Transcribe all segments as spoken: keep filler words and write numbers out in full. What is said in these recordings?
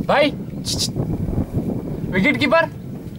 भाई wicket keeper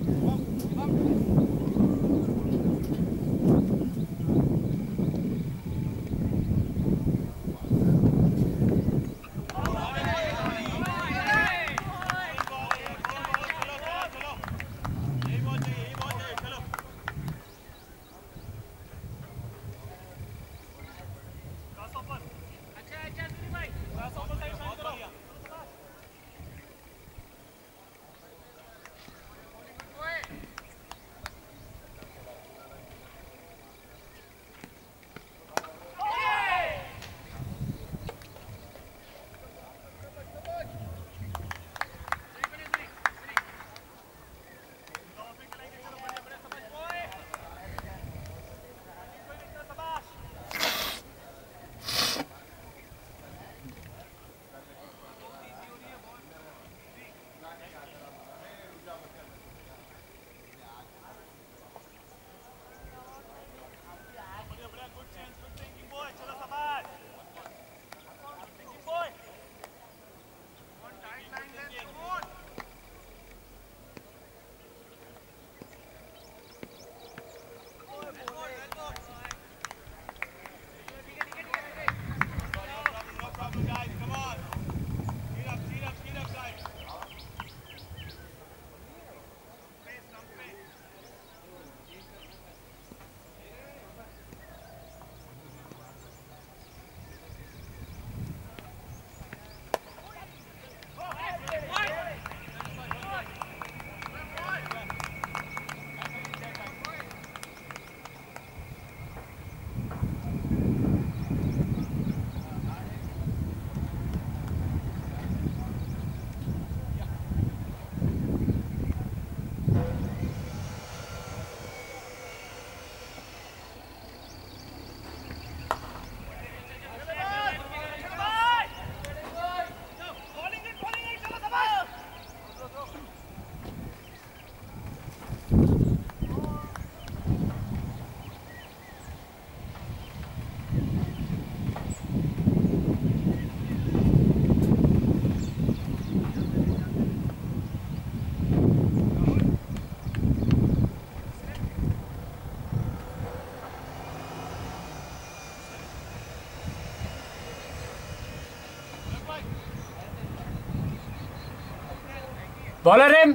bowler है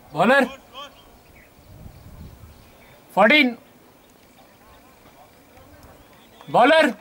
bowler fourteen, bowler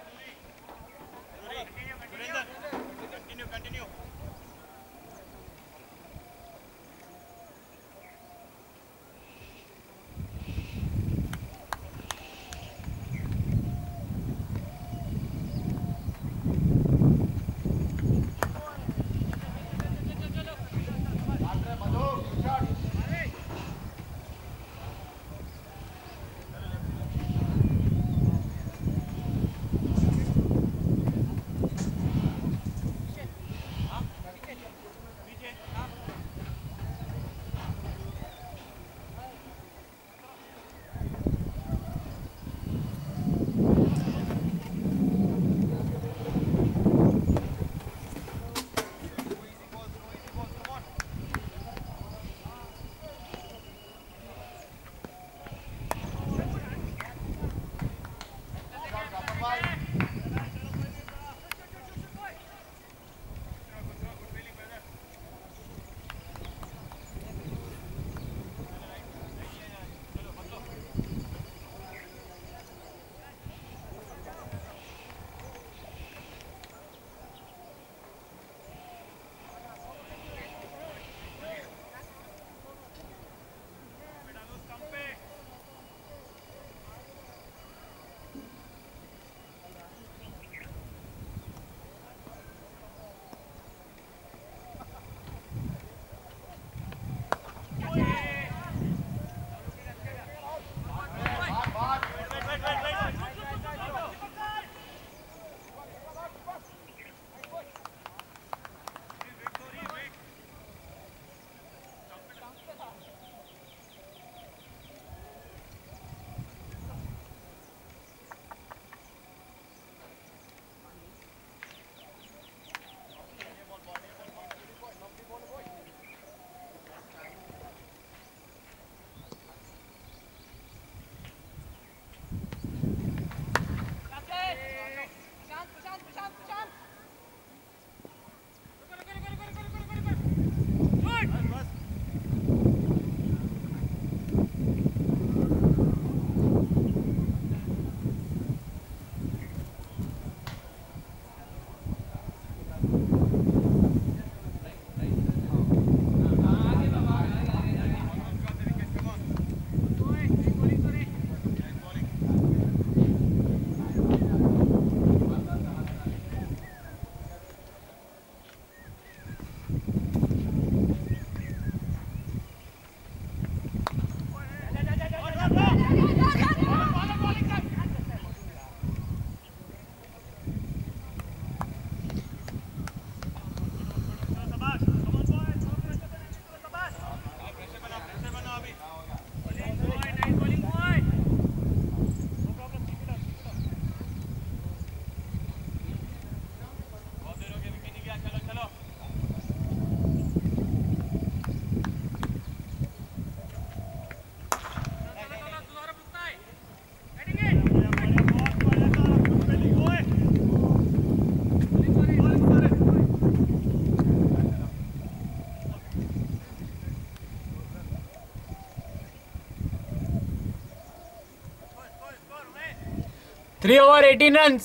three over eighteen runs.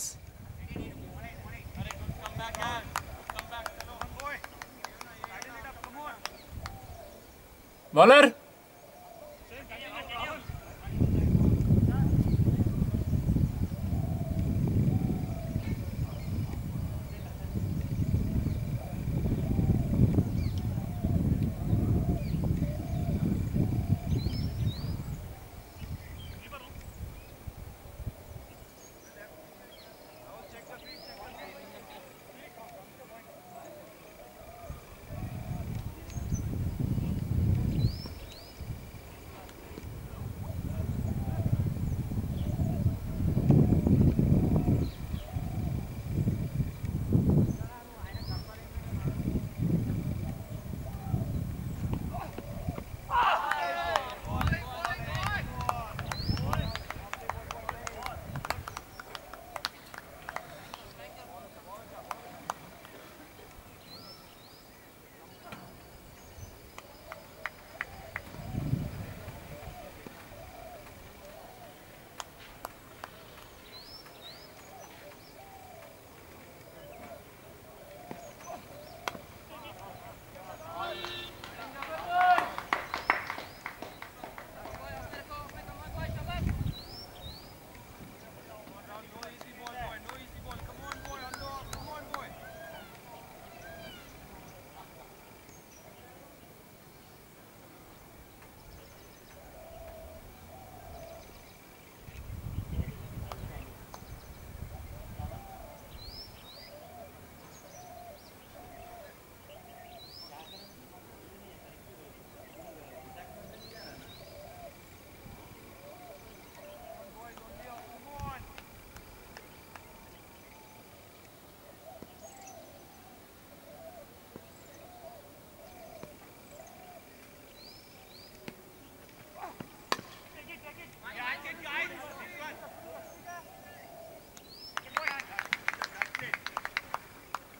Bowler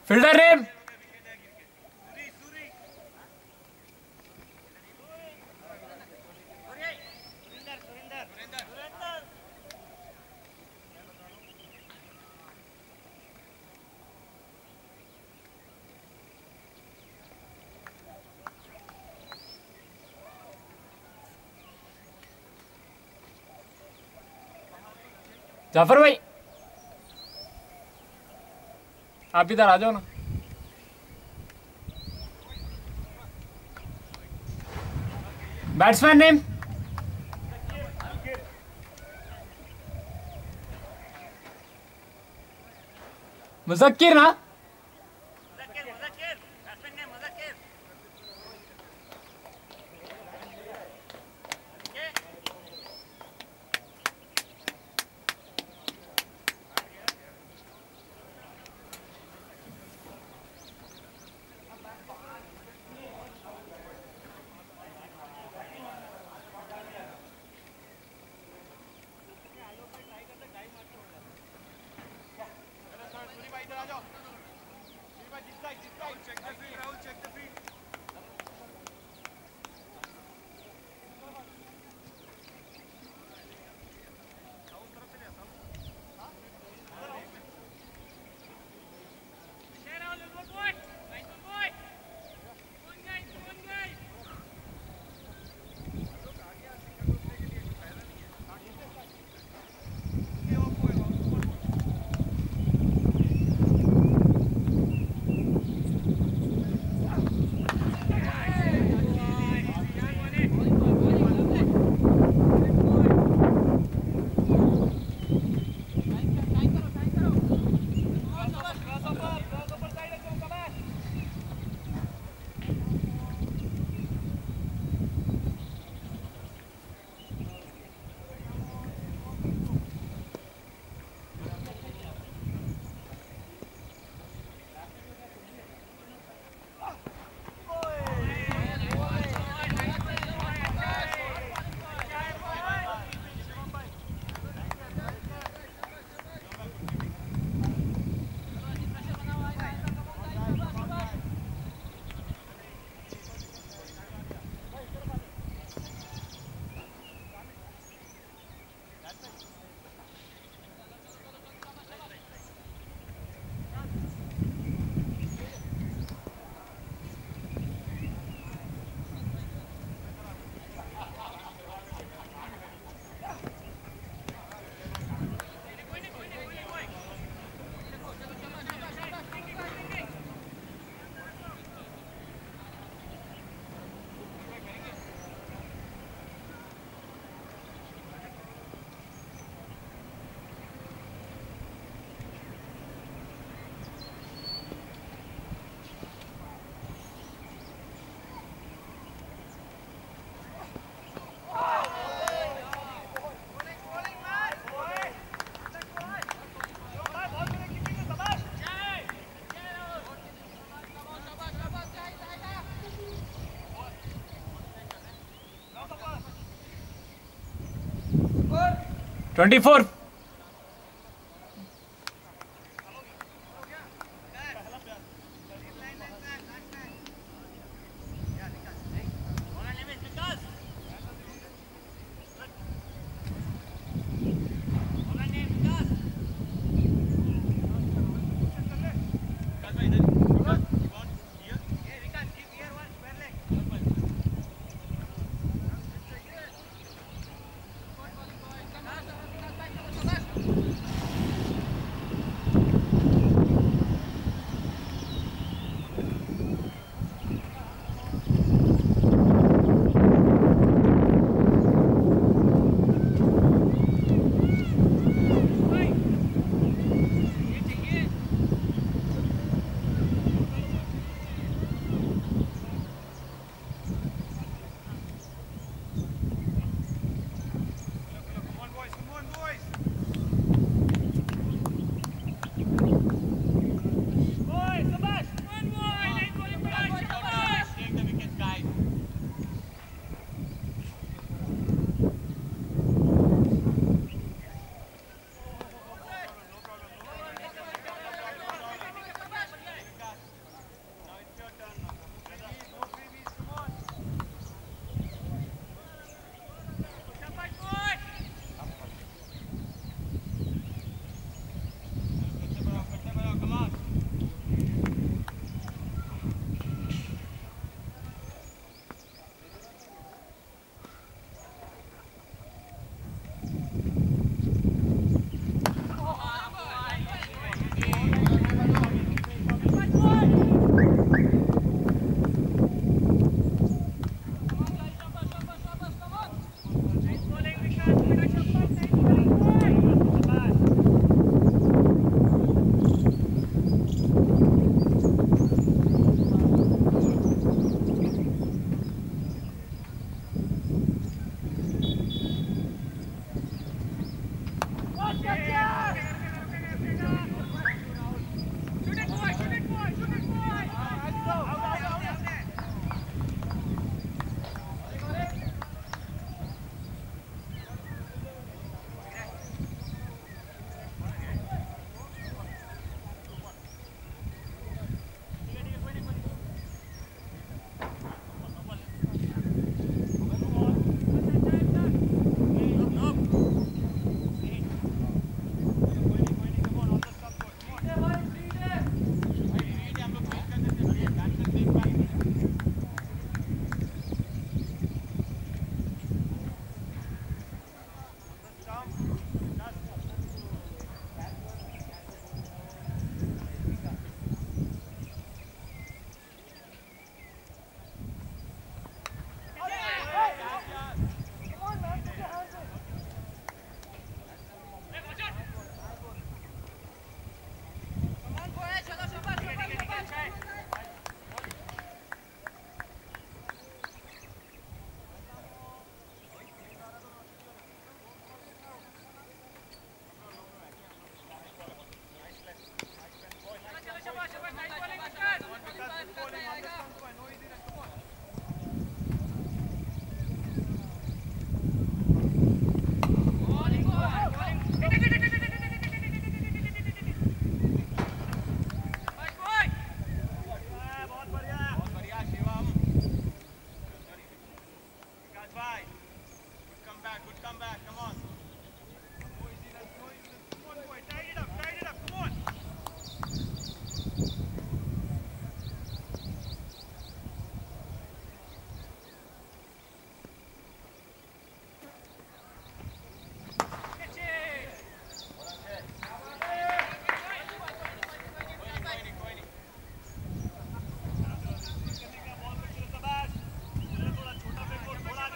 Fielder name. Jafar भाई आप इधर आ जाओ ना। Batsman name. मुज़क्किर ना। Twenty four.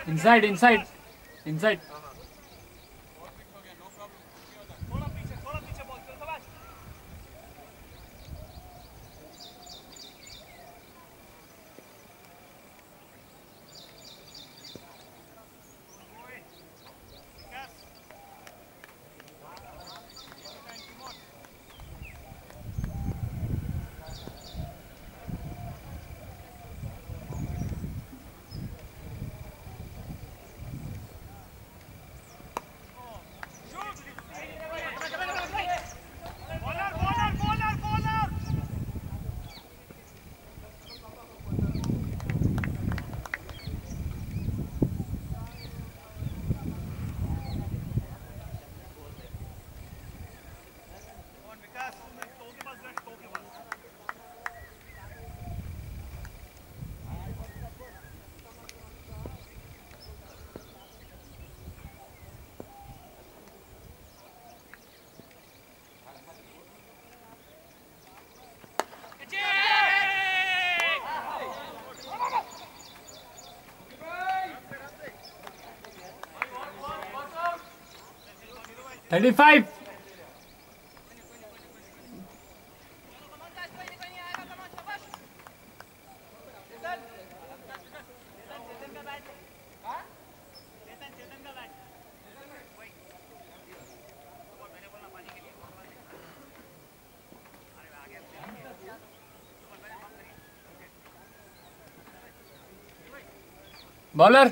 Inside inside inside. Thirty five. Bowler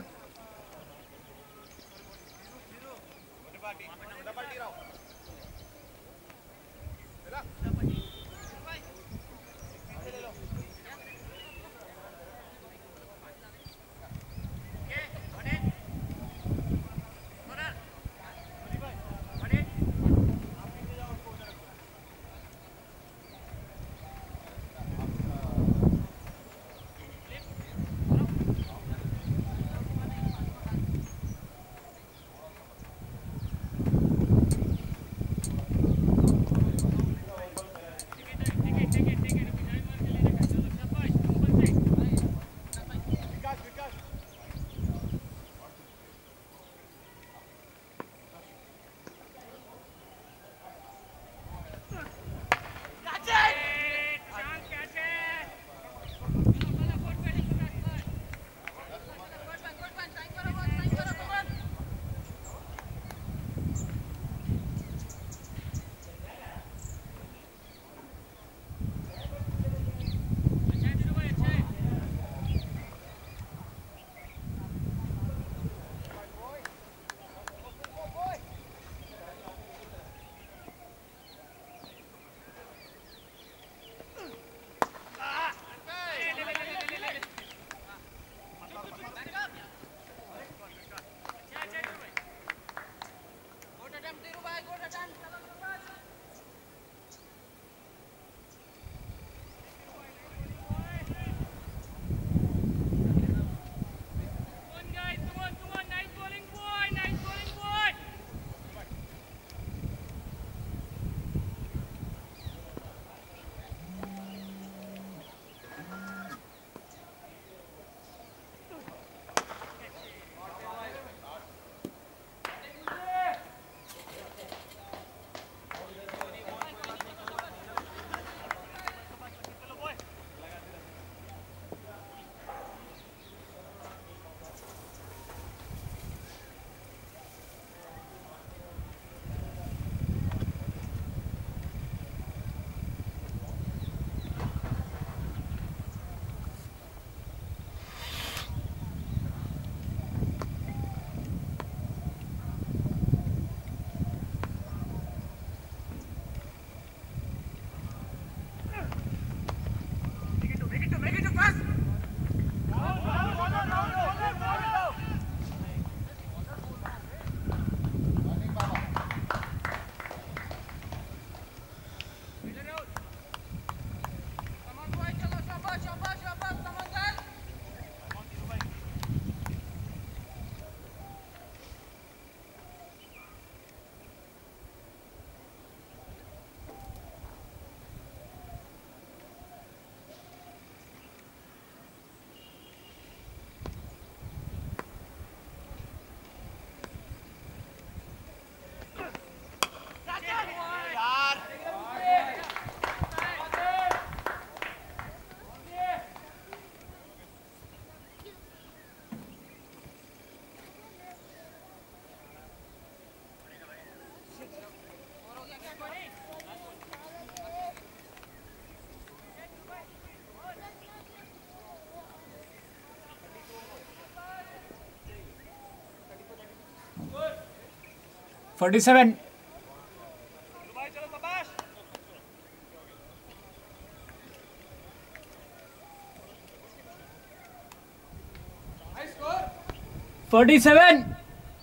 forty-seven. Forty-seven.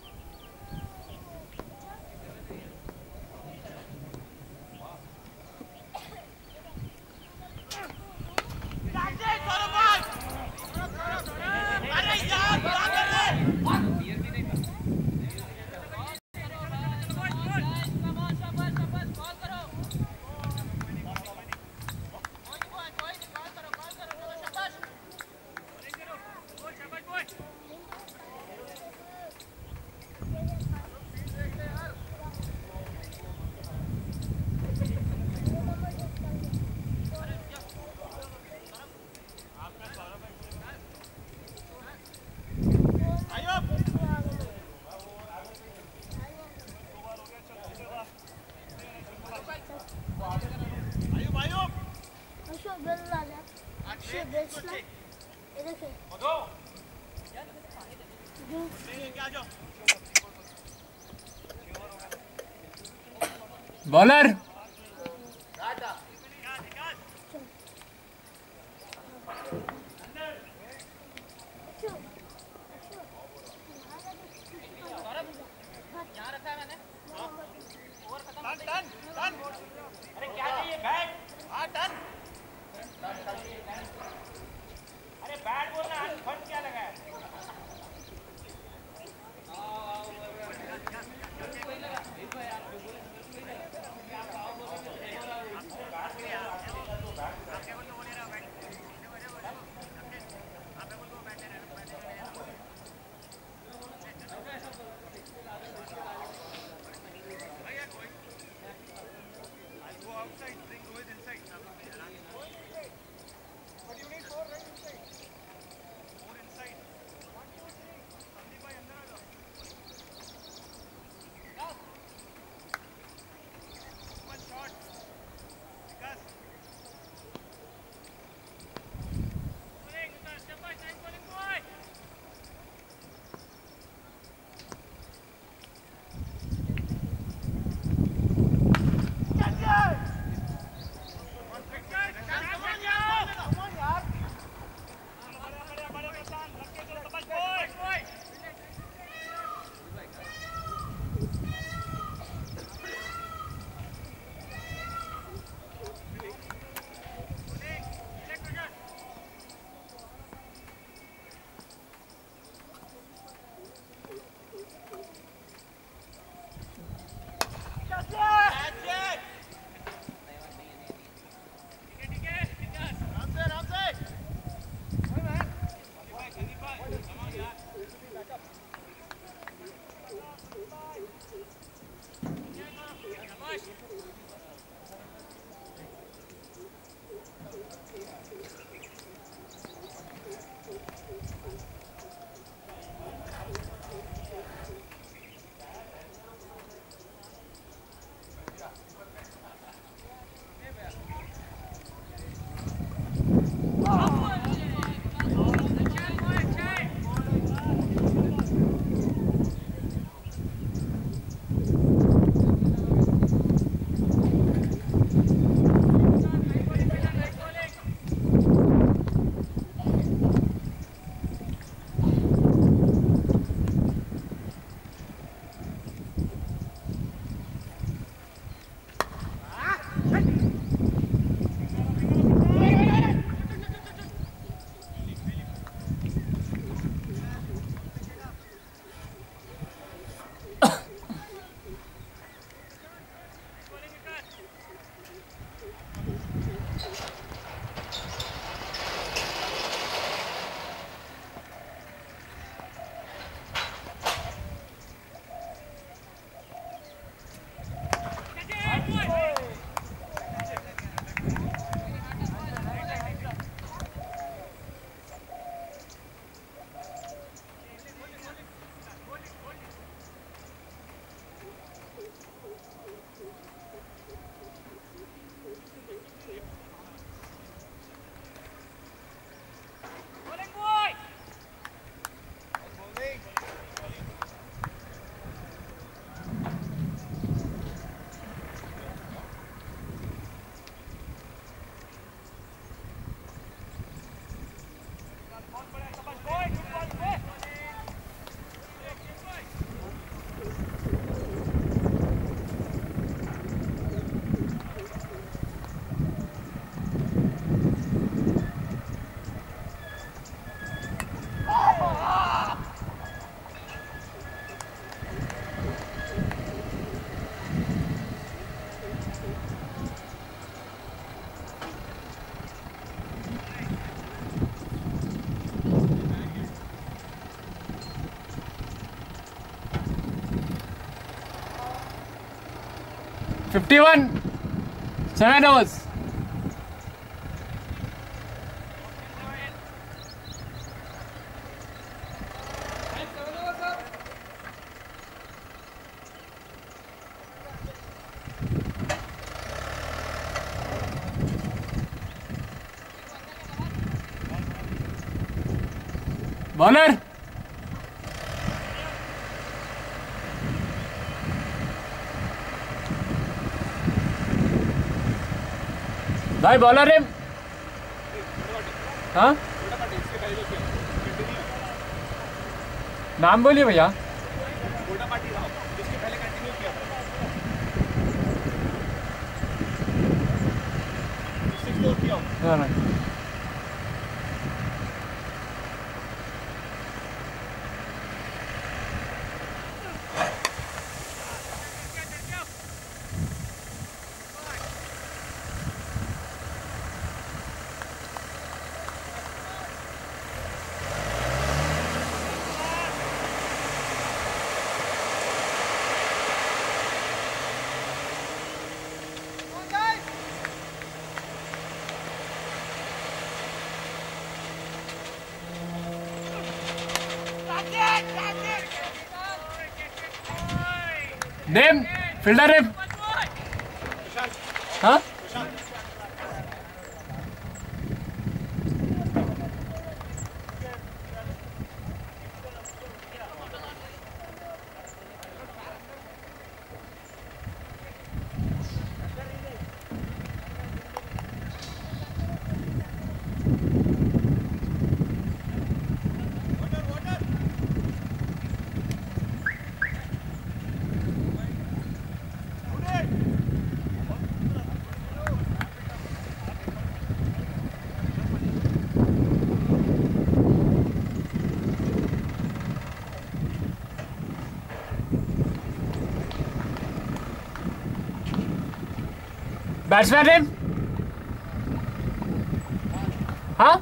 Bowler. Fifty one seven overs. Bowler भाई, bowler है। हाँ, नाम बोलिए भैया। हाँ ना। Name fielder name. हाँ, बैट्समैन नेम। हाँ,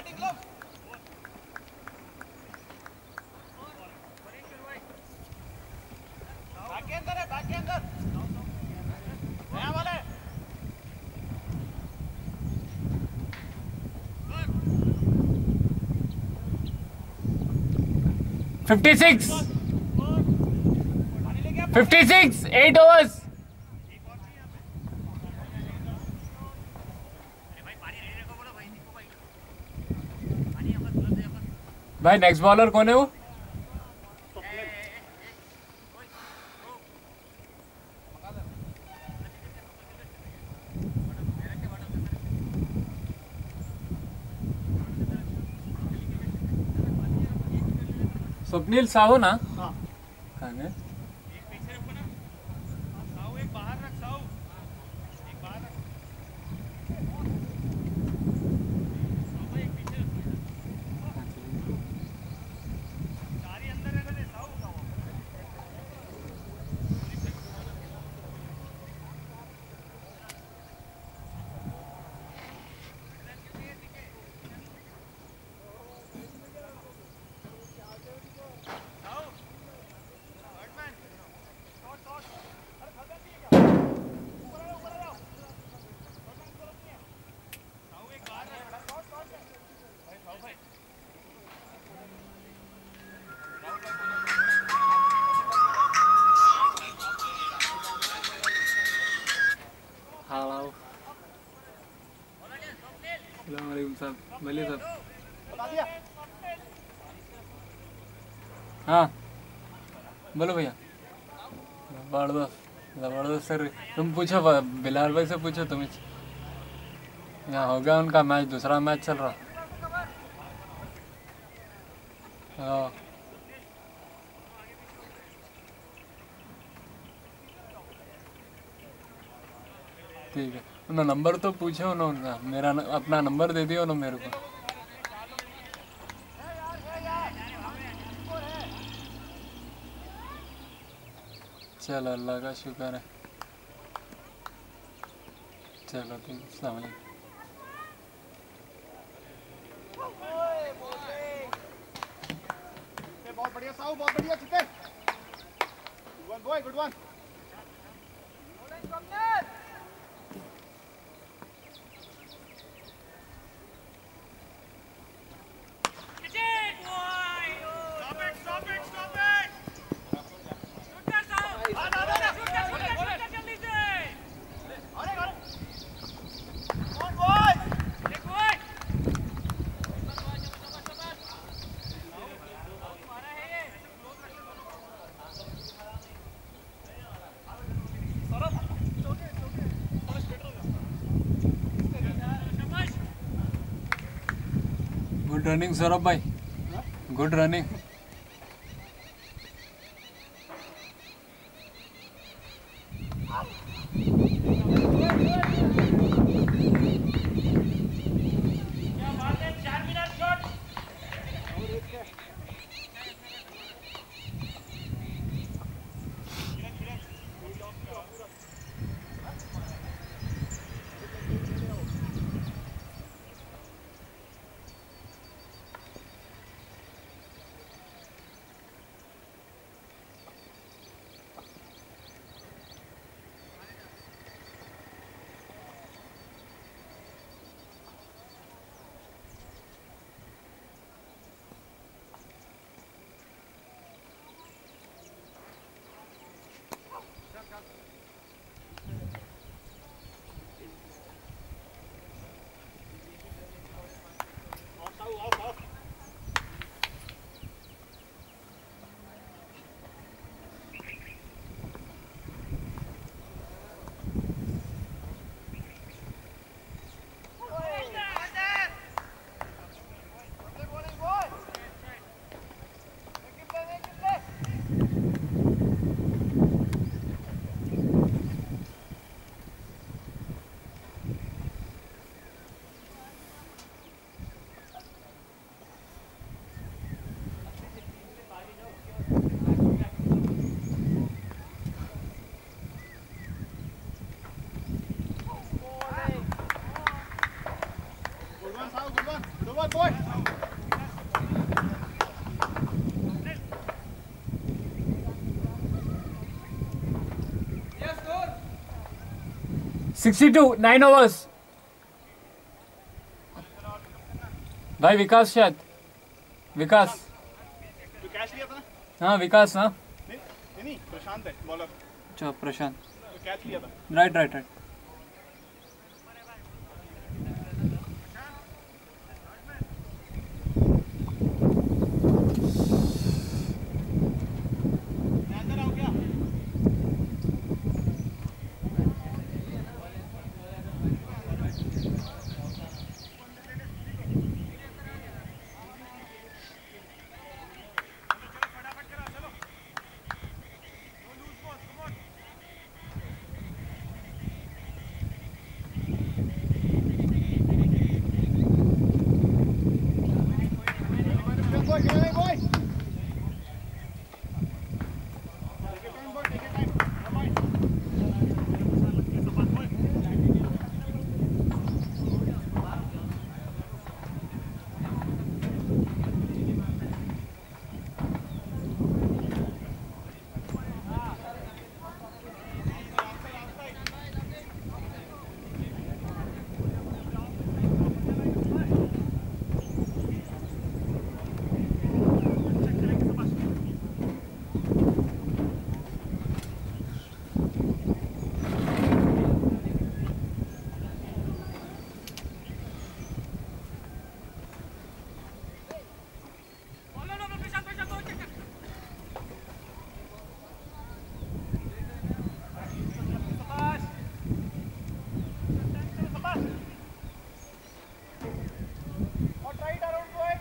fifty six fifty six eight overs. भाई नेक्स्ट बॉलर कौन है वो? स्वप्निल साहू ना? हाँ। कहाँ गए? एक पीछे रखो ना। साहू एक बाहर रख, साहू एक बाहर रख। साहू एक पीछे रखो। चार ही अंदर रहने दे साहू। Halo. Assalamualaikum साहब, बोलिए साहब। बता दिया? हाँ, बोलो भैया। जबरदस्त, जबरदस्त सर। तुम पूछो, बिलाल भाई से पूछो तुम। यहाँ हो गया उनका मैच, दूसरा मैच चल रहा। हाँ ठीक है, उन्होंने नंबर तो पूछो उन्होंने, मेरा न, अपना नंबर दे दिया उन्होंने मेरे को। चलो अल्लाह का शुक्र है। चलो ठीक है, अस्सलाम वालेकुम। बहुत बढ़िया साहू, बहुत बढ़िया चित्ते। Good one boy, good one. Good running Saurabh भाई, good running. Sixty two nine overs. भाई विकास शायद विकास तो कैच लिया था ना? हाँ विकास हाँ नहीं नहीं नहीं, प्रशांत है बॉलर। अच्छा प्रशांत तो कैच लिया था। Right right right. अंदर आओ क्या? Good boy, get away, boy. Take your time, boy. Take your time. Don't mind. Or try it around, boy.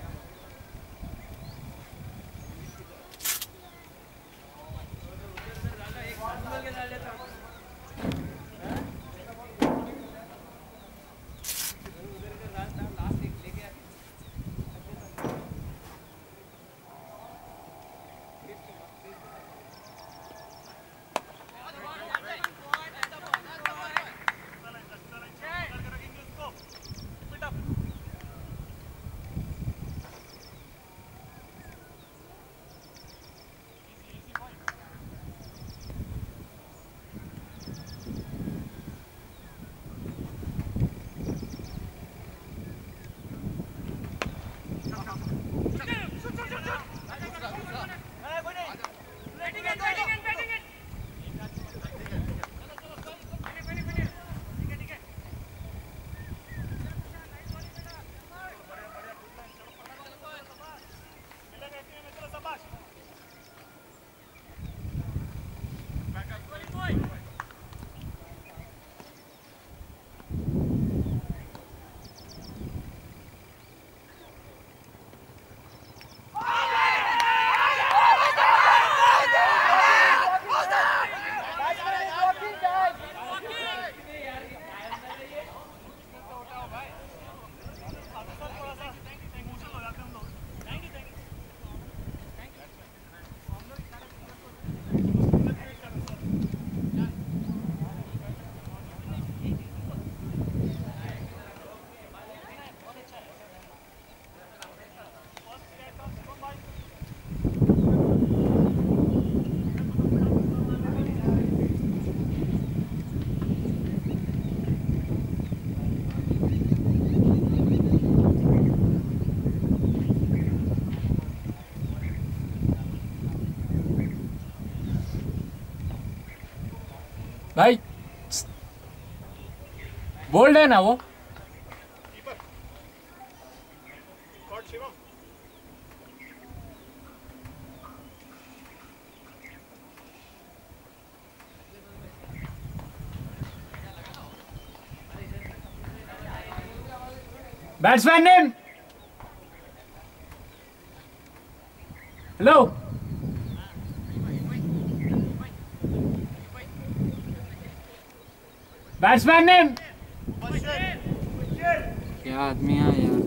भाई बोल्ड है ना वो। Keeper. Caught Shivam. Batsman name hello batsman name. क्या आदमी है यार।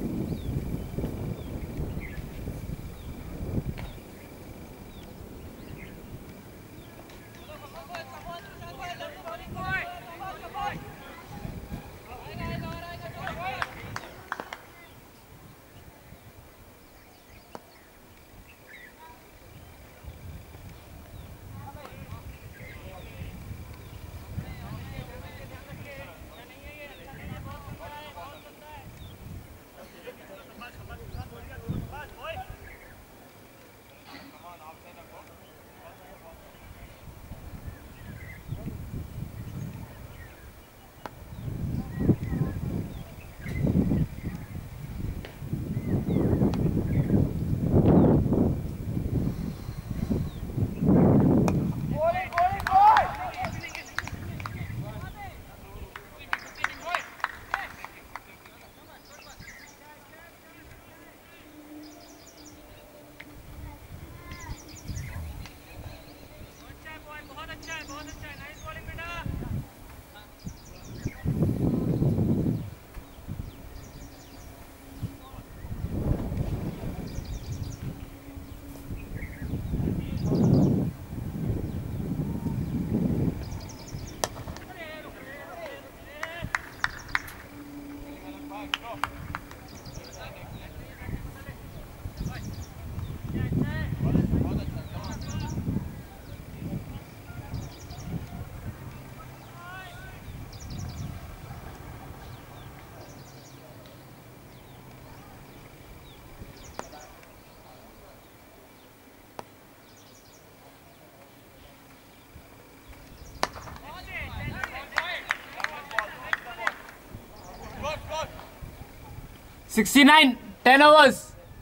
Sixty nine, ten overs,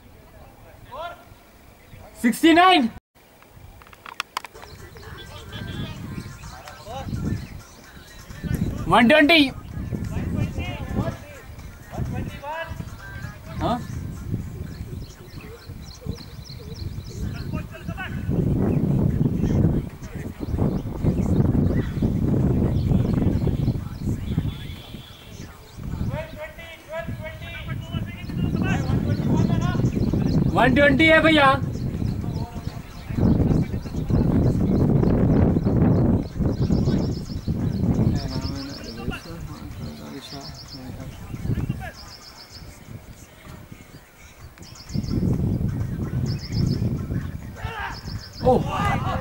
sixty nine, one twenty, हाँ one twenty है भैया। Oh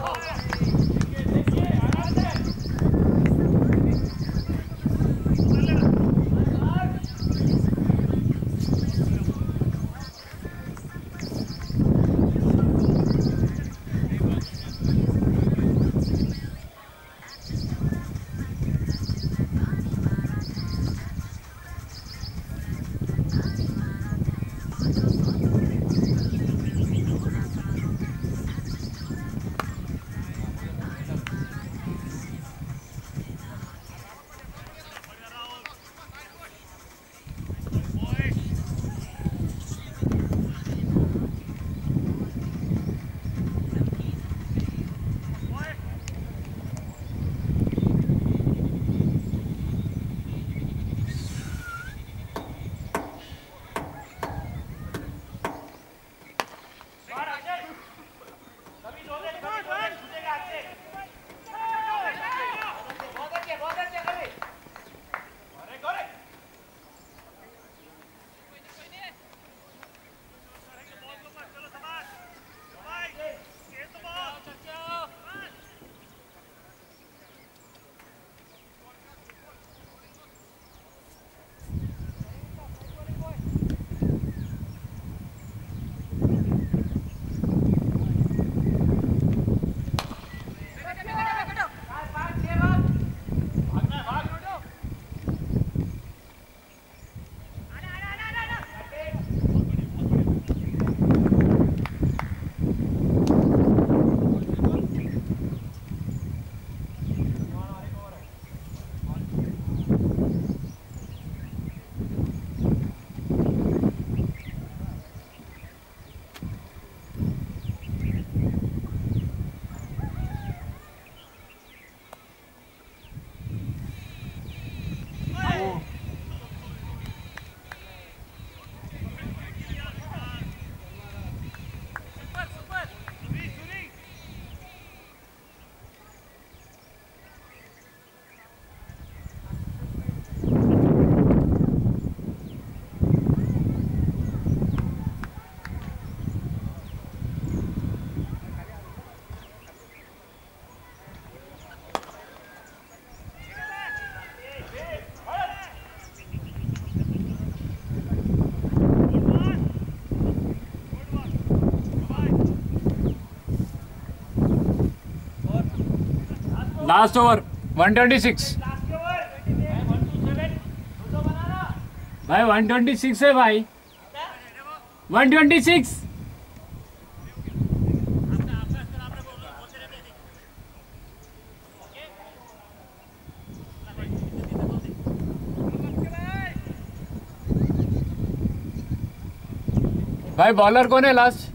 last over one twenty six भाई, वन ट्वेंटी सिक्स है भाई, वन ट्वेंटी सिक्स। भाई बॉलर कौन है लास्ट?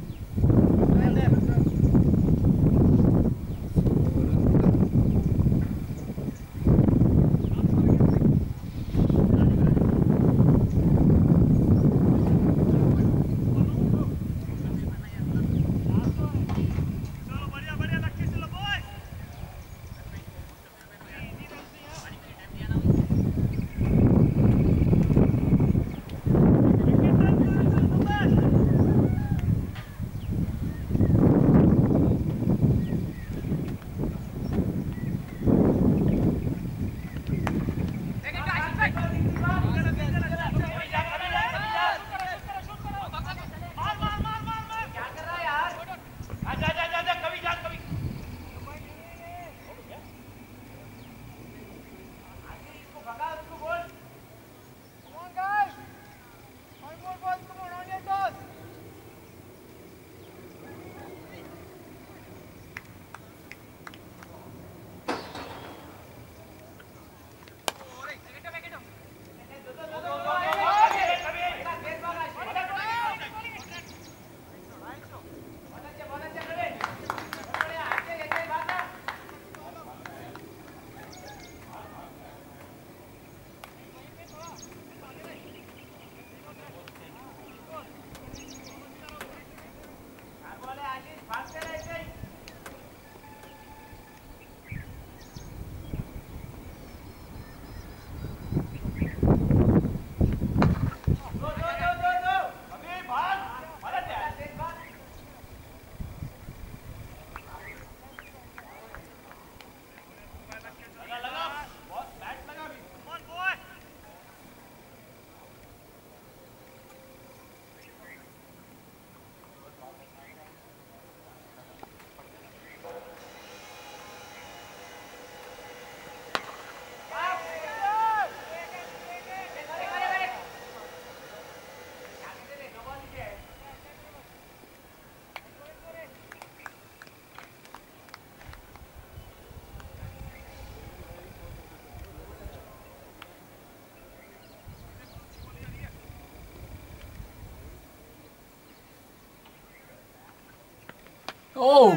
ओह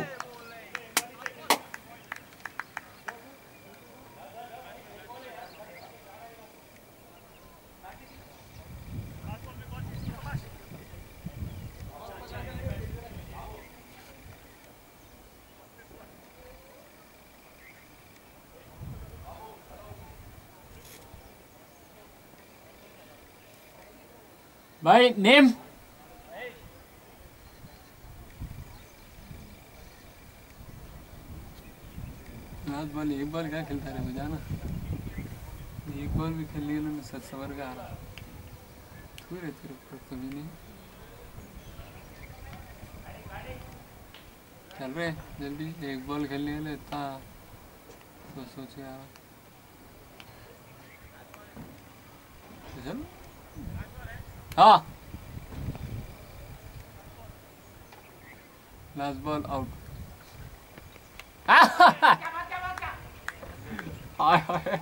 भाई नेम लास्ट बॉल एक बॉल क्या खेलता रहे मुझे ना एक बॉल भी खेल लिया ना सर सवर का हारा तू रहती ऊपर कभी नहीं चल रहे जल्दी एक बॉल खेल लिया लेता तो सोच यार चल हाँ last ball out hi hi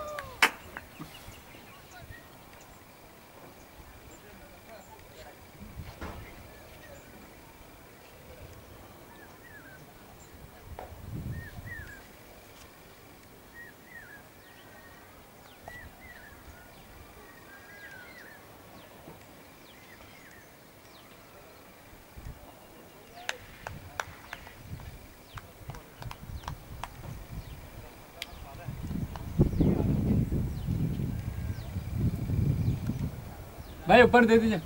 भाई ऊपर दे दीजिए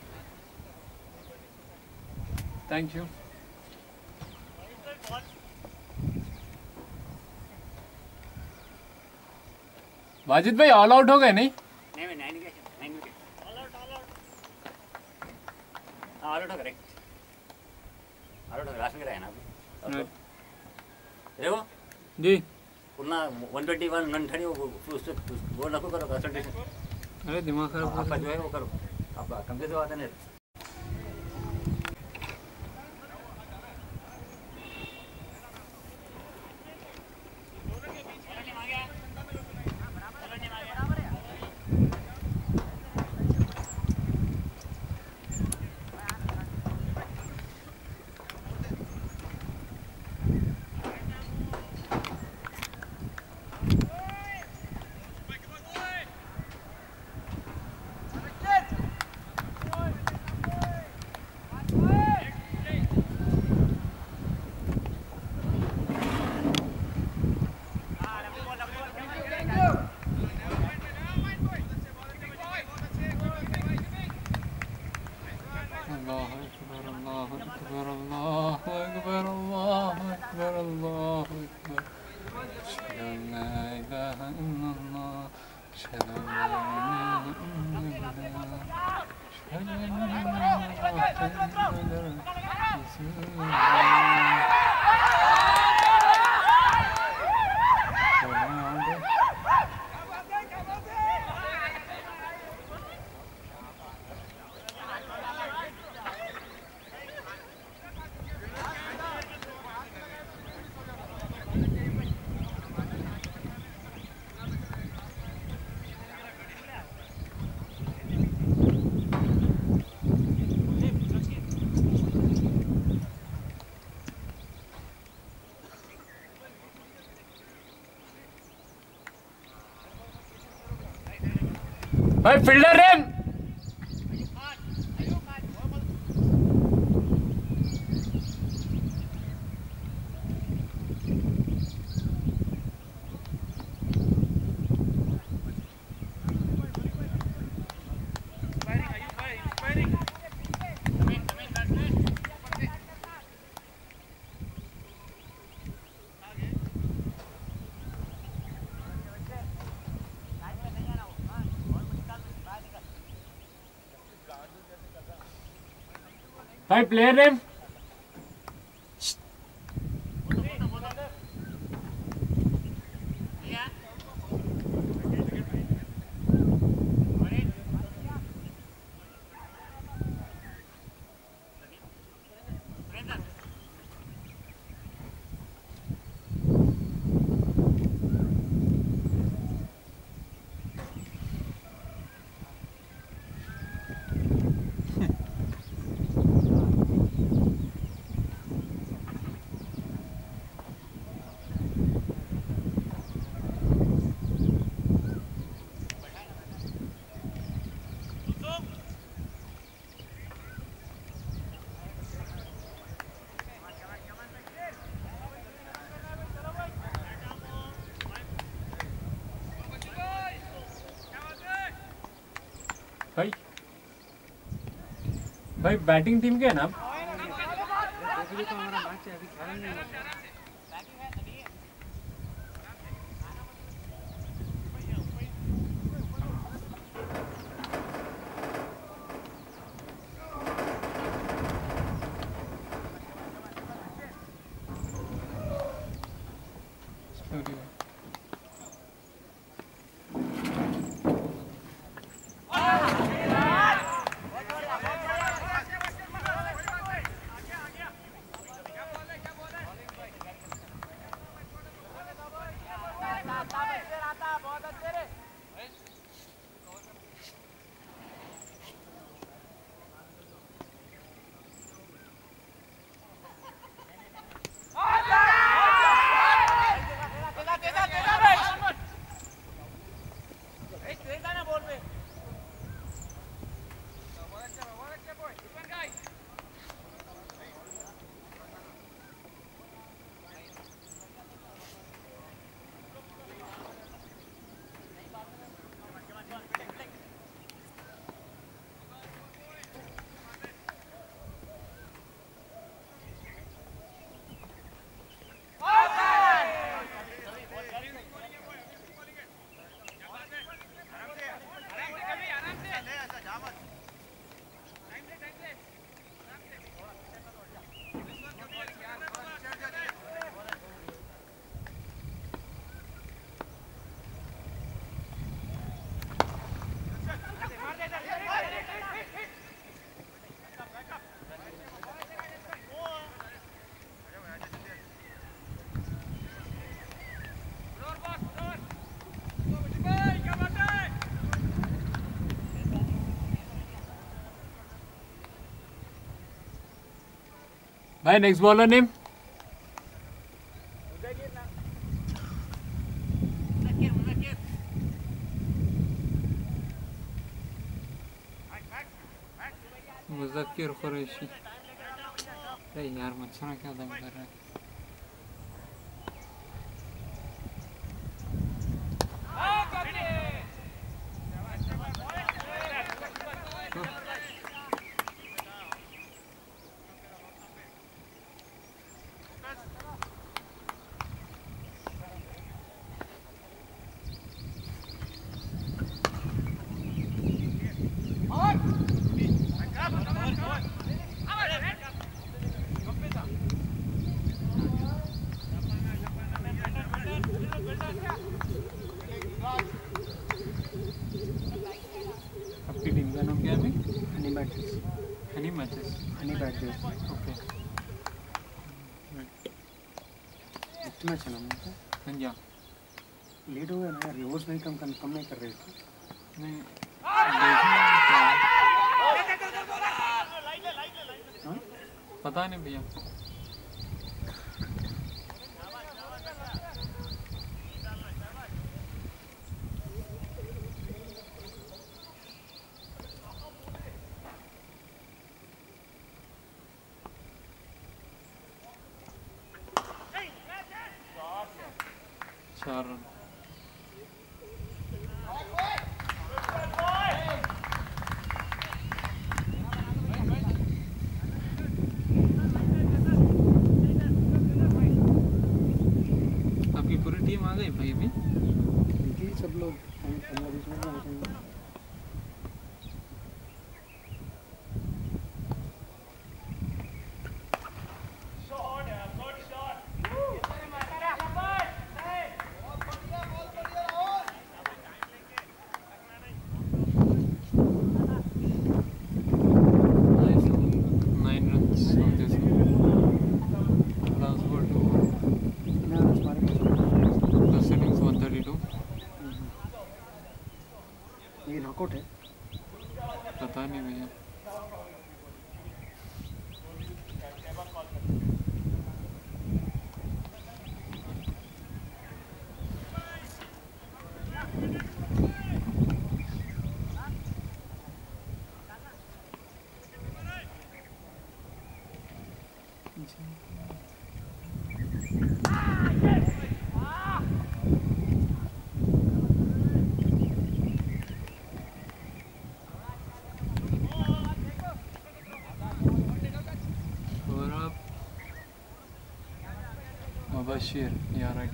थैंक यू वाजिद भाई ऑल आउट हो गए नहीं नहीं मैं nine wicket nine wicket all out all out हां all out correct all out last में है ना अभी देखो जी पुन्हा वन ट्वेंटी वन रन ठणी वो नको करो कंसंट्रेशन अरे दिमाग खराब आपका जो है वो करो आपका कंप्लीट हुआ था नहीं भाई फील्डर रे भाई प्लेयर नेम भाई भाई बैटिंग टीम के है ना आप? भाई next bowler name Muzakkir Qureshi. अरे यार मच्छरों क्या दम कर रहा है। आपकी टीम का नाम क्या है भाई? Honey matches honey matches. Honey batches okay next match है ना उनका। हाँ जी हाँ। लेट हो गया ना यार, रिवर्स नहीं कम कम कम नहीं कर रहे थे। नहीं हाँ पता नहीं भैया। चार रन। आपकी पूरी टीम आ गई भाई अभी? क्योंकि सब लोग पंद्रह बीस मिनट में आ जाएंगे। Nine runs on this one. Transfer to ना हमारे पास plus innings one thirty-two. ये नॉकआउट है। पता नहीं भैया। Bashir, yeah, right.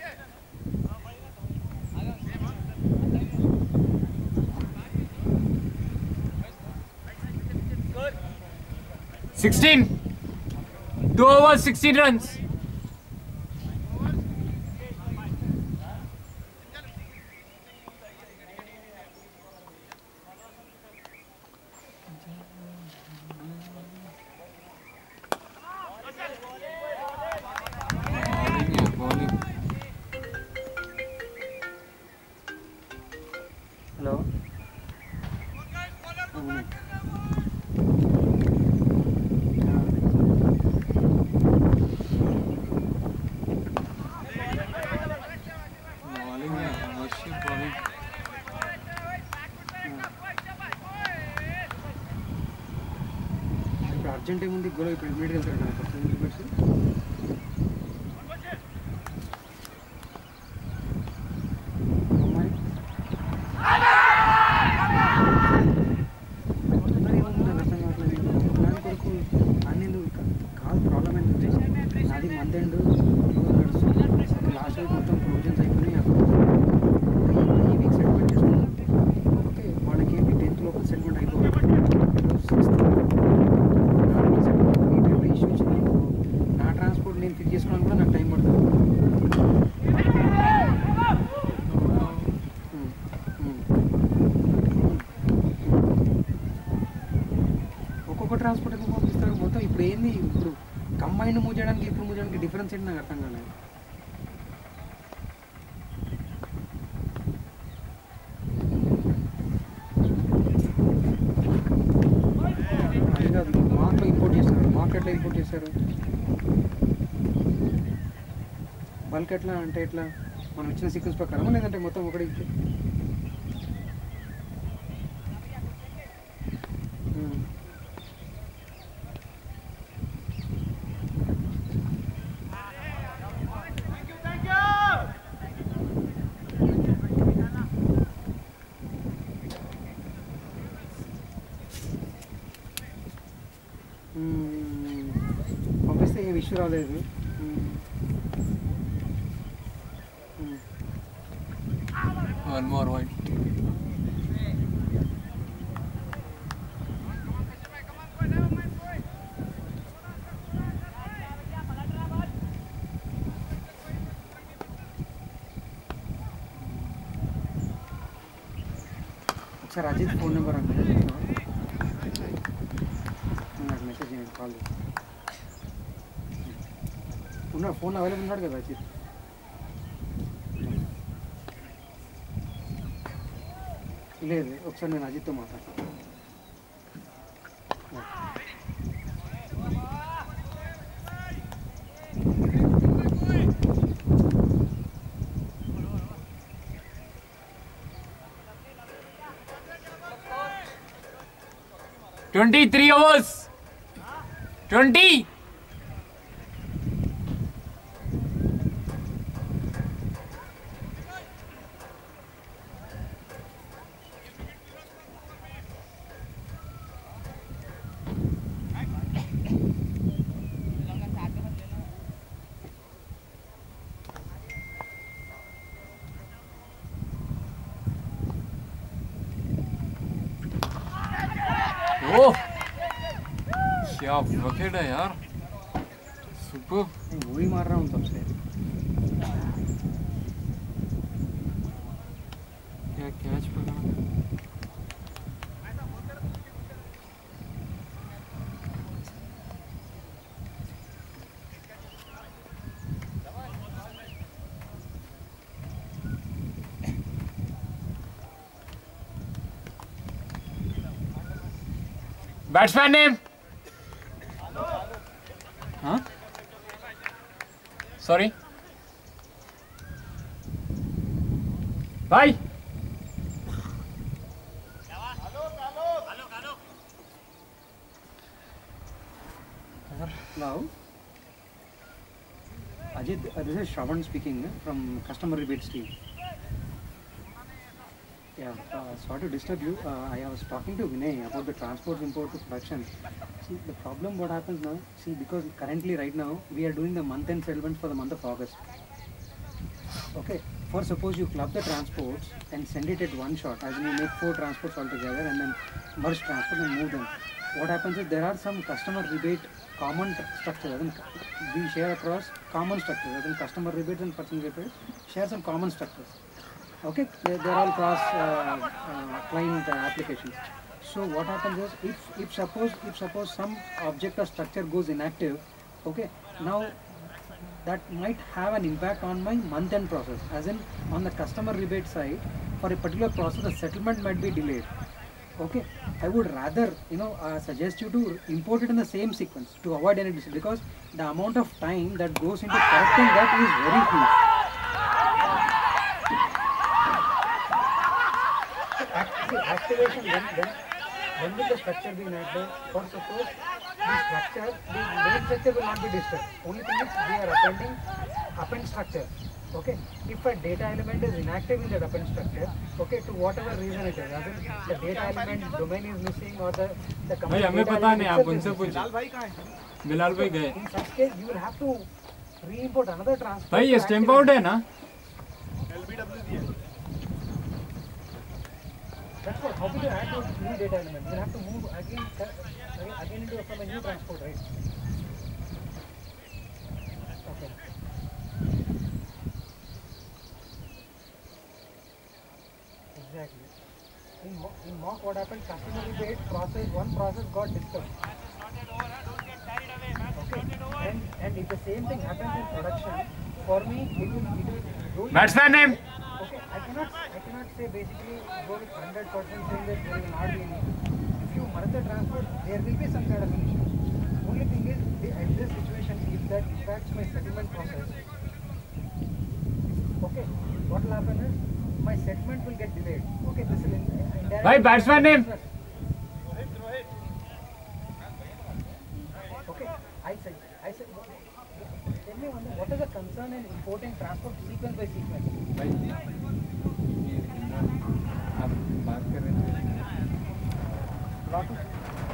Sixteen. Two overs, sixteen runs. Hello. Urgent ఏముంది గోల్ ఇప్పుడు ఇమీడియట్గా వెళ్తారు కదా ఫస్ట్ వికెట్స్ అమ్మాయి ఏముంది అర్థం కావట్లేదు దాని కొరకు అన్ని కాదు ప్రాబ్లం ఏంటంటే అది మంత్ ఎండ్ నడుస్తుంది లాస్ట్ వీక్ మొత్తం ప్రొవిజన్స్ అయిపోయినాయి ఈ వీక్ సెటిల్మెంట్ చేసుకున్నాం ఓకే వాళ్ళకి ఏంటి టెన్త్ లోపల సెటిల్మెంట్ అయిపోవాలి సిక్స్త్ నా ట్రాన్స్పోర్ట్ నేను ఫిక్ చేసుకోవడానికి కూడా నాకు టైం పడుతుంది ఒక్కొక్క ట్రాన్స్పోర్ట్ ఎందుకు పంపిస్తారు మొత్తం ఇప్పుడు ఏంది ఇప్పుడు కంబైన్ మూవ్ చేయడానికి ఇప్పుడు మూవ్ చేయడానికి డిఫరెన్స్ ఏంటి నాకు అర్థం కాలేదు అది కాదు మార్క్లో ఇంపోర్ట్ చేస్తున్నారు మార్క్ ఎట్లా ఇంపోర్ట్ చేశారు బల్క్ ఎట్లా అంటే ఎట్లా మనం ఇచ్చిన సీక్వెన్స్ ప్రకారం లేదంటే మొత్తం ఒకటి పంపిస్తే ఏం ఇష్యూ రాలేదు One more wide. ఒకసారి అజిత్ ఫోన్ నెంబర్ అంటే నాకు మెసేజ్ చేయండి కాల్ ఉన్నా ఫోన్ అవైలబుల్ ఉన్నాడు కదా అజిత్ లేదు ఒకసారి నేను అజిత్తో మాట్లాడతాను Twenty-three overs. Twenty. ओह क्या विकेट है यार सुपर वो ही मार रहा हूँ तब से क्या कैच पकड़ा बैट्समैन नेम हाँ सॉरी भाई Hello Ajit, uh, this is Shravan speaking from customer rebates team. Yeah, uh, sorry to disturb you. Uh, I was talking to Vinay about the transport import to production. See, the problem what happens now, see, because currently right now we are doing the month end settlement for the month of August. Okay, for suppose you club the transports and send it at one shot, as in you make four transports altogether and then merge transport and move them. What happens is there are some customer rebate common tr- structure, as in we share across common structures, as in customer rebates and purchasing rebates share some common structures. Okay, they, they're all cross uh, uh, client uh, applications. So what happens is if if suppose if suppose some object or structure goes inactive, okay, now that might have an impact on my month end process, as in on the customer rebate side for a particular process the settlement might be delayed. Okay, I would rather you know uh, suggest you to import it in the same sequence to avoid any delay, because the amount of time that goes into correcting that is very huge. Act- see, activation, when, when, when will the structure be inactive? For suppose the structure, the main structure will not be disturbed. Only thing is we are appending append structure. Okay, if a data element is inactive in that append structure, okay, to whatever reason it is, as in the data element domain is missing or the the भाई command हमें data पता element नहीं, आप itself is उनसे missing. पूछो। बिलाल भाई गए। In such case, you will have to re-import another transport. भाई ये to stamp activate out it. है ना? That's what. How will you add those new data elements? You will have to move again, again, again into from a new transport, right? Okay. Exactly. In, mo- in mock, what happened? Customer rebate process, one process got disturbed. Okay. And and if the same thing happens in production, for me, it will it will do. Batsman name. Okay, I cannot, I cannot say basically go with one hundred percent saying that there will not be any. If you merge the transport, there will be some kind of an issue. Only thing is, the, in this situation, if that impacts my settlement process, okay, what will happen is my settlement will get delayed. Okay, this will in, indirectly. भाई batsman name. Okay, I said, I said, tell me one thing, what is the concern in importing transport sequence by sequence? भाई ये आप बात कर रहे थे। Lot of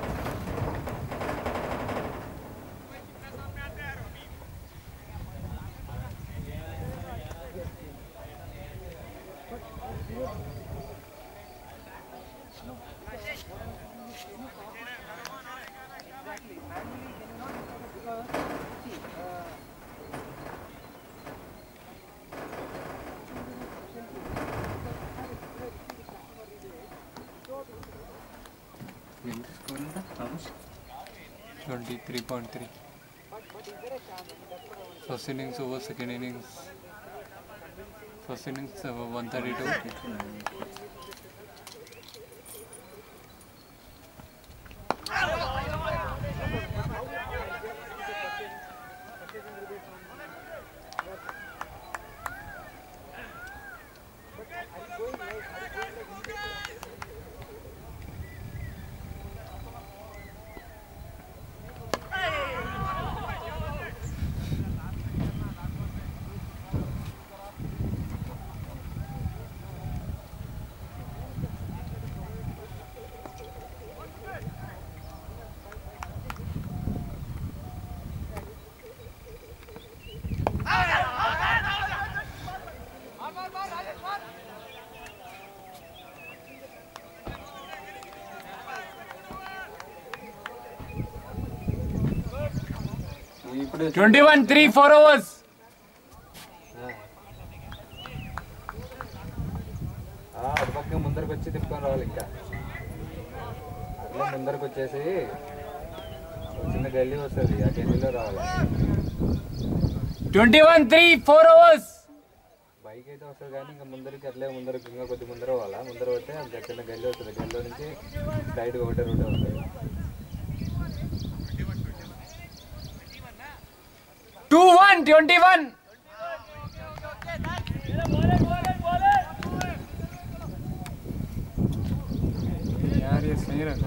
twenty-three point three. First innings over second innings. First innings over one thirty-two. twenty-one three four overs. అటుపక్క ముందరకు వచ్చి తిప్పుకొని రావాలి. ఇంకా అట్లా ముందరకు వచ్చేసి చిన్న గల్లీ వస్తుంది, ఆ గల్లీలో రావాలి. twenty-one three four overs. Bike అయితే వస్తుంది కానీ ఇంకా ముందరికి అట్లే ముందరకు ఇంకా కొద్ది ముందర పోవాలా. ముందర పోతే అంత చిన్న గల్లీ వస్తుంది, గల్లీలో నుంచి స్ట్రైట్గా ఒకటే రూట్ వస్తుంది. two one twenty-one. यार ये सही रखा।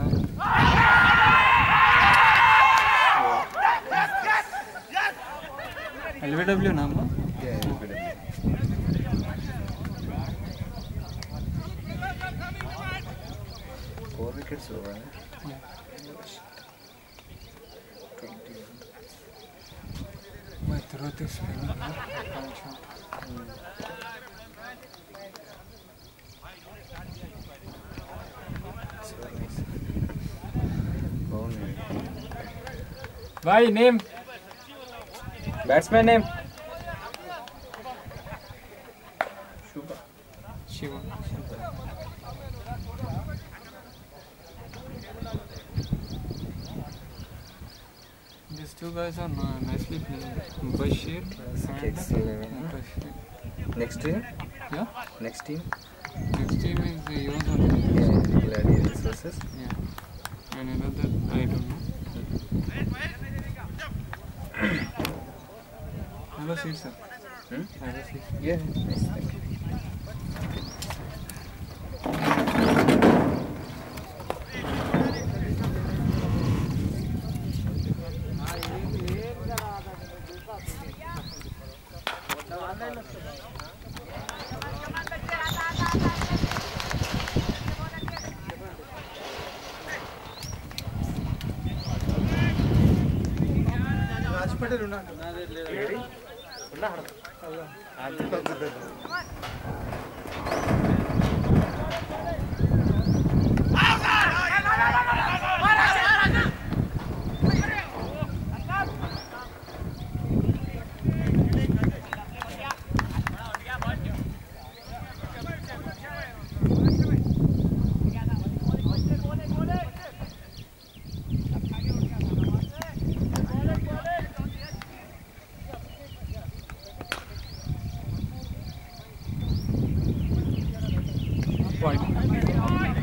एलबीडब्ल्यू नाम है। Four wickets over. Yeah. My throat is spinning. I can't shout. So nice. Oh, Bhai, name? batsman name. Shiva. These two guys are ni- nicely playing. Bashir and Excellent. Bashir. Next team. Yeah. Next team. Next team is the yours only. Yeah, Gladiators versus. Yeah. And another, I don't know. Have a seat, sir. Hmm? Have a seat. Yeah. Nice. Thank you. Point.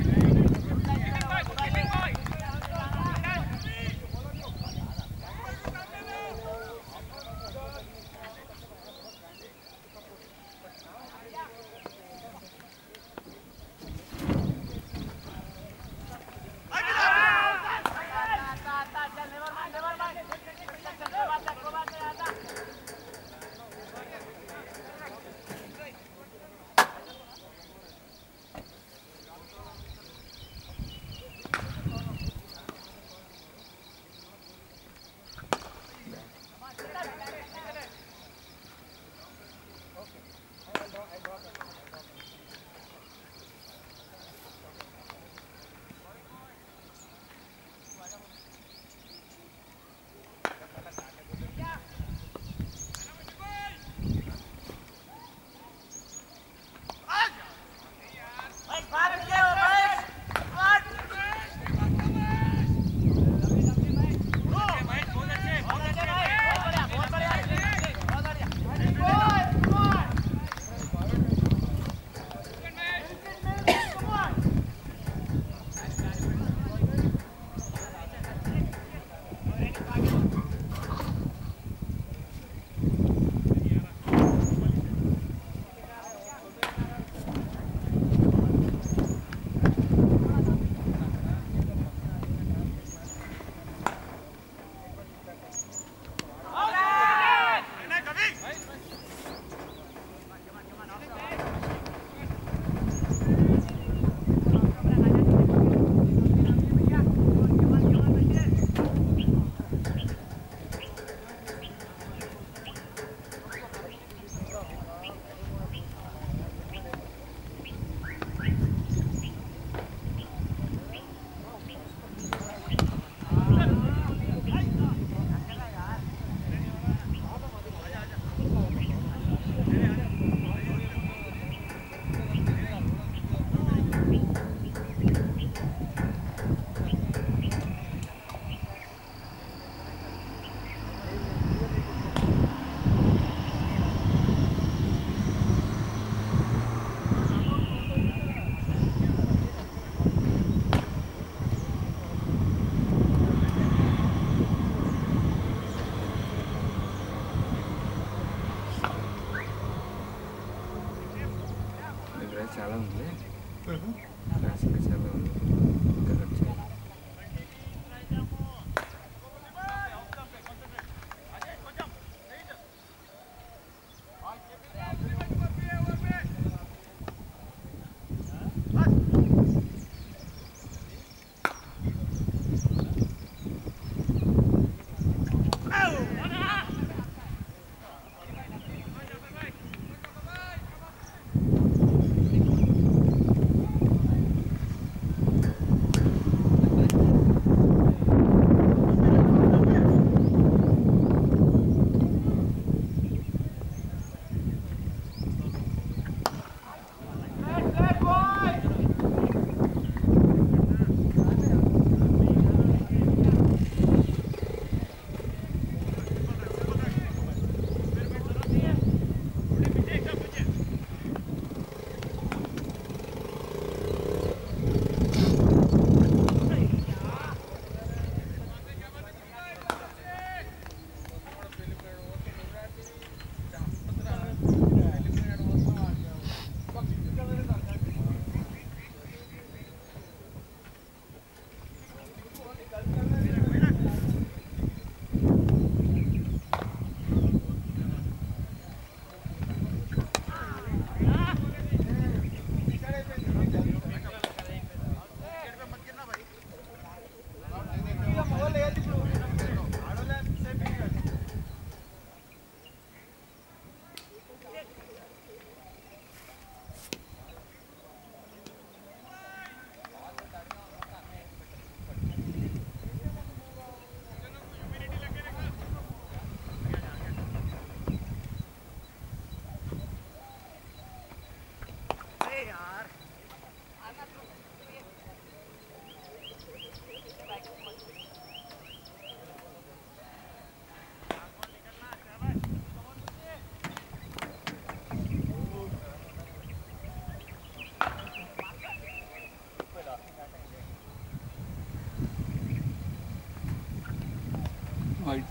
Wide.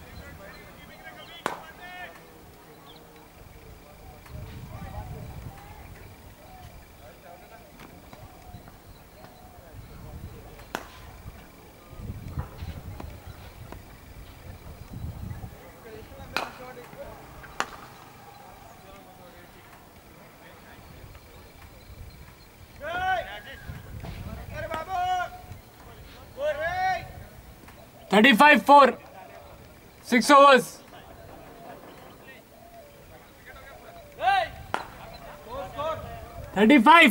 thirty-five four. Six overs. thirty-five.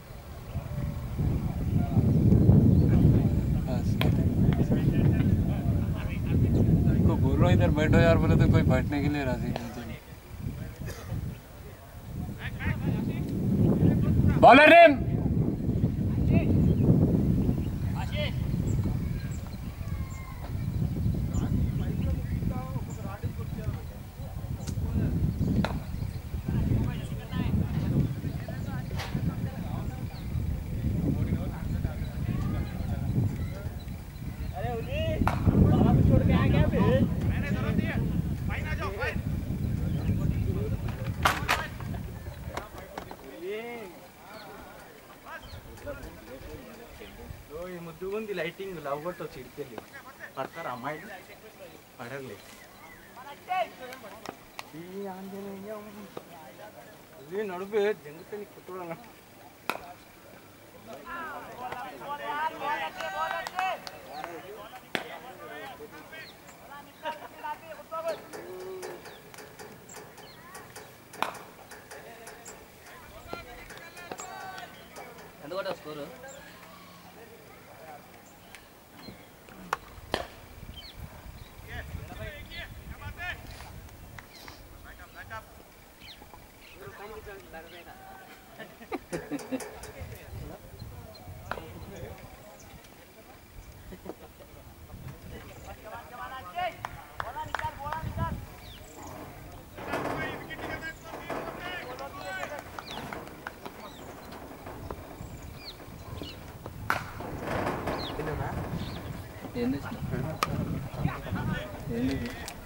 को बोल रहा हूँ इधर बैठो यार, बोले तो कोई बैठने के लिए राजी नहीं। बॉलर नेम ముద్దుగుంది లైటింగ్ లవ్ కొట్టు వచ్చి ఇడికెళ్ళి పడతారు అమ్మాయిలు పడర్లే ఈ ఆంజనేయం ఇది నడుపు జంగుతే నీకు కుట్టుడు ఎందుకంటే స్కోరు ఏంది ఏంది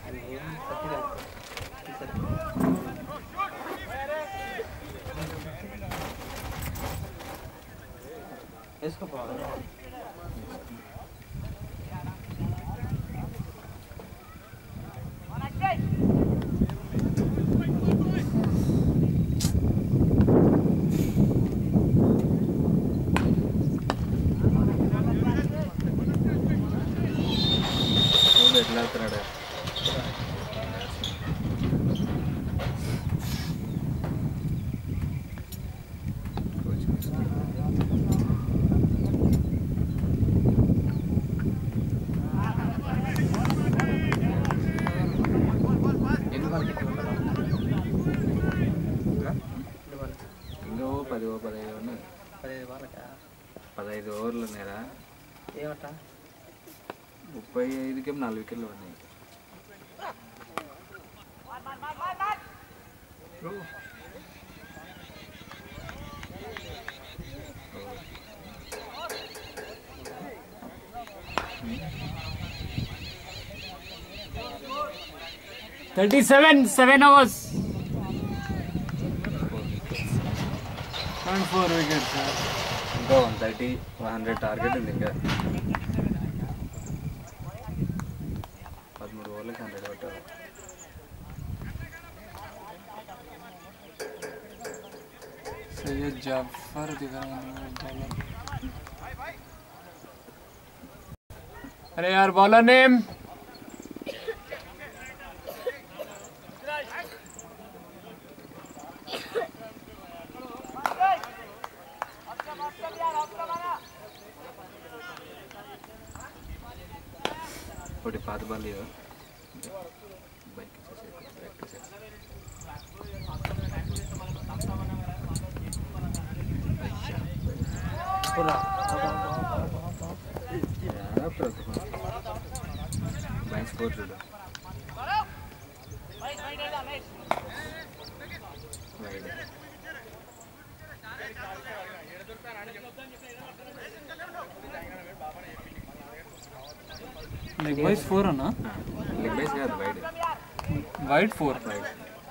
వేసుకోపోవాలి ఎట్లా వెళ్తున్నాడు ఇంకో పది పదహైదు ఉన్నాయి పదిహేదు వాళ్ళకా పదహైదు ఓవర్లు ఉన్నారా ఏమట ముప్పై ఐదుకి నాలుగు వికెట్లు ఉన్నాయి. thirty seven seven hours and four wickets. ఇంకా one thirty one hundred target ఉంది ఇంకా. ये जाफर दिख रहा है। अरे यार बॉलर नेम ఒకటి పాత బాల్ ఇవ్వ బైక్ ప్రాక్టీస్ బైక్ స్కోర్ చూడు లెగ్ వైస్ ఫోర్ అన్నా లెగ్ బైస్ కాదు వైడ్ వైడ్ ఫోర్ వైడ్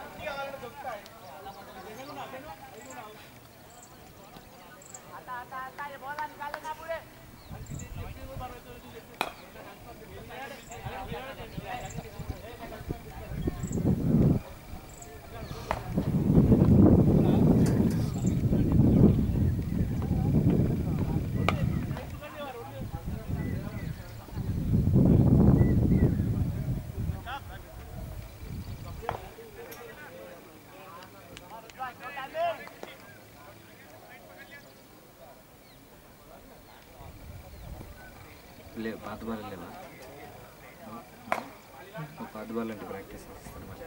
లే పాత బాల్ లేవా పాత బాల్ అంటే ప్రాక్టీస్ చేస్తాను మళ్ళీ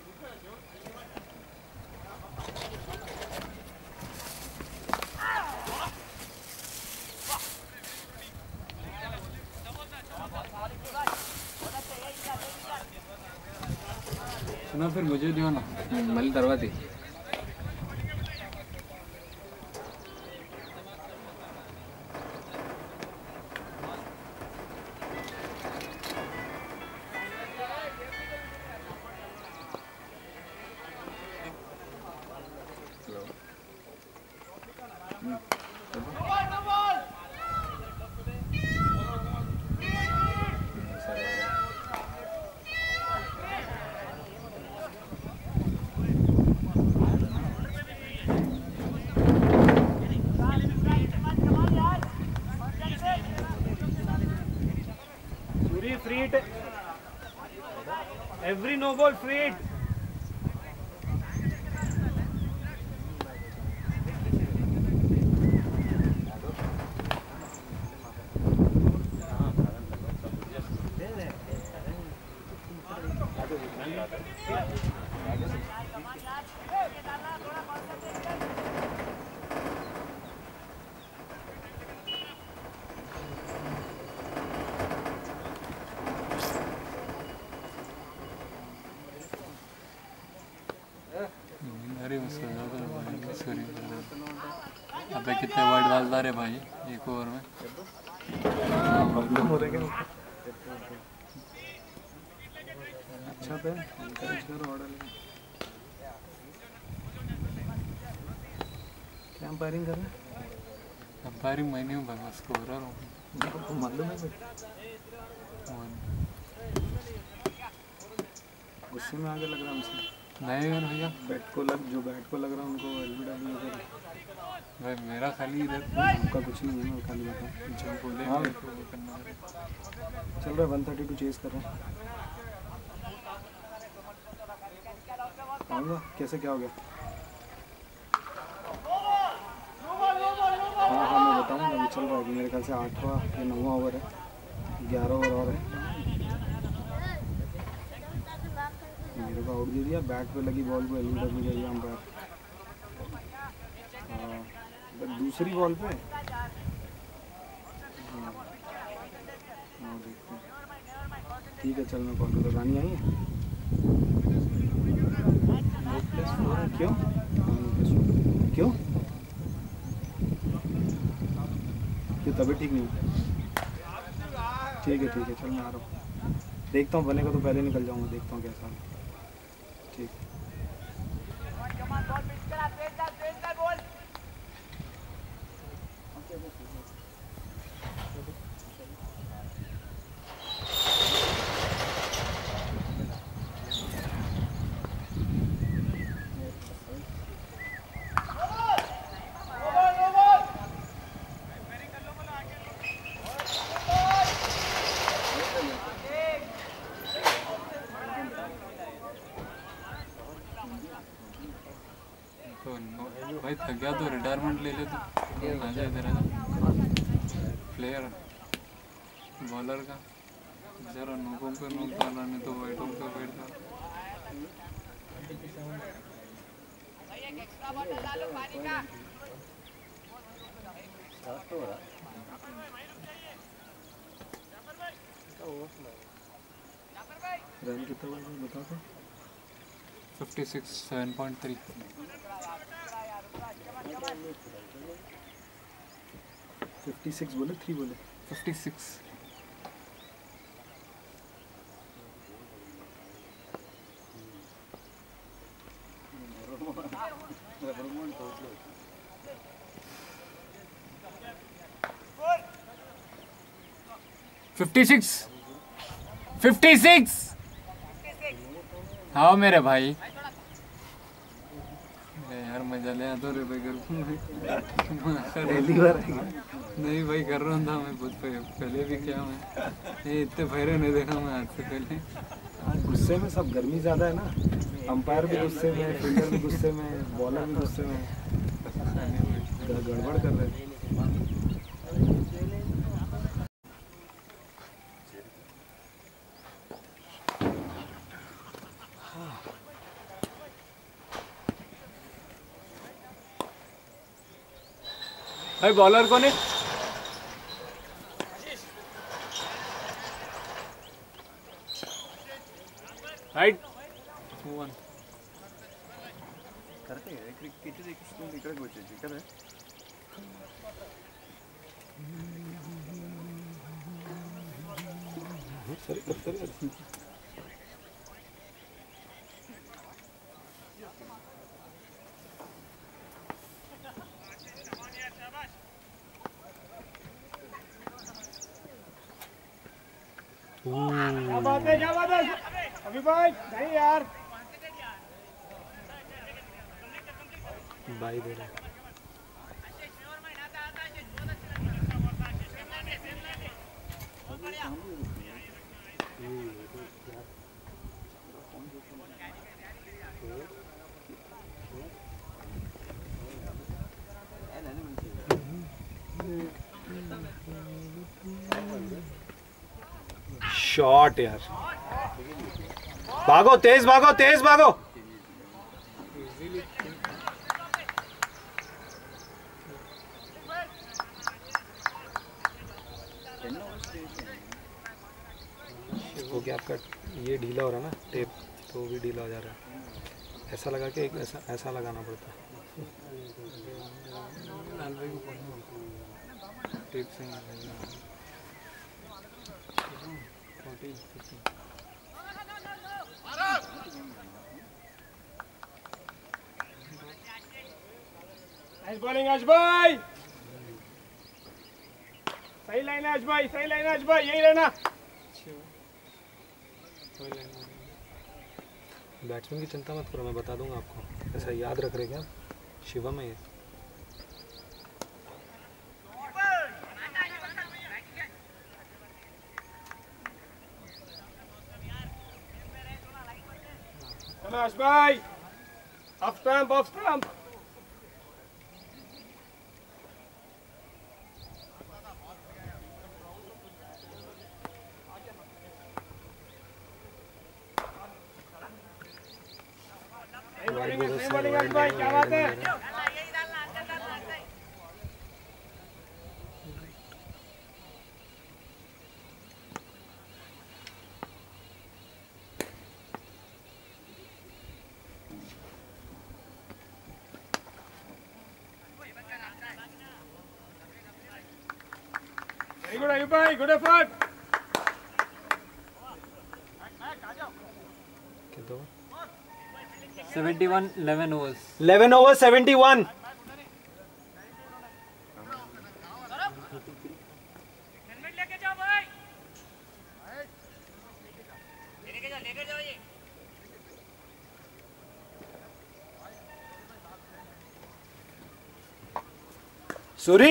सुना फिर मुझे दियो ना మళ్ళీ తర్వాత Free hit. Every no ball free hit. अरे उसका सॉरी अबे कितने वाइड डालता रे भाई एक ओवर में अच्छा पे एनकरेज करो ऑर्डर क्या अंपायरिंग कर रहे अंपायरिंग मैं नहीं हूँ भाई स्कोरर हूँ हैं मालूम है गुस्से में आगे लग रहा है हमसे नहीं यार भैया बैट को लग जो बैट को लग रहा है उनको एलबीडब्ल्यू कर भाई मेरा खाली इधर उनका कुछ नहीं है मैं खाली बता जब बोले हाँ। मेरे को वो करना है। चल रहा है वन थर्टी टू चेस कर रहे हैं आऊँगा कैसे क्या हो गया हाँ हाँ मैं बताऊँगा अभी चल रहा है मेरे ख्याल से आठवां या नौवां ओवर है ग्यारह ओवर और है मेरे को आउट दे दिया बैट पे लगी बॉल को एलबीडब्ल्यू दे दिया अंपायर हाँ बट दूसरी बॉल पे हाँ हाँ, देखते हैं। ठीक है चल मैं कॉल करता रानी आई है क्यों क्यों क्यों तबीयत ठीक नहीं ठीक है ठीक है चल मैं आ रहा हूँ देखता हूँ बनेगा तो पहले निकल जाऊँगा देखता हूँ कैसा है ठीक थक गया तो रिटायरमेंट ले ले तो आ जाए इधर प्लेयर बॉलर का जरा नोकों पे नोक डाला नहीं तो वाइटों पे वाइट डाला। रन कितना बना बता दो। Fifty six seven point three. Fifty six बोले थ्री बोले fifty six. Fifty six fifty six. हाँ मेरे भाई यार मजा ले तो रे भाई पहली बार आएगा। नहीं भाई कर रहा था मैं बहुत पहले भी क्या मैं ये इतने फेरे नहीं देखा मैं आज से पहले। गुस्से में सब, गर्मी ज़्यादा है ना, अंपायर भी गुस्से में, फील्डर भी गुस्से में, बॉलर भी गुस्से में, गड़बड़ कर रहे हैं। भाई बॉलर कौन है? राइट वन करते हैं किती देखील इकडे गोष्टी इकडे सर करते हैं। क्या बात है क्या बात है अभी भाई नहीं यार बाई दे रहा शॉट यार, भागो तेज भागो तेज भागो। इसको क्या आपका ये ढीला हो रहा है ना टेप, तो भी ढीला हो जा रहा है। ऐसा लगा के एक ऐसा ऐसा लगाना पड़ता है। टेप से नाइस बॉलिंग आज भाई, सही लाइन है आज भाई, सही लाइन है आज भाई, यही रहना। बैट्समैन की चिंता मत करो, मैं बता दूंगा आपको। ऐसा याद रख रहे क्या शिवम है ये। आज भाई ऑफ स्टंप ऑफ स्टंप भाई, क्या बात है। वेरी गुड अयूब भाई, good effort. Seventy one eleven overs eleven over seventy one. Suri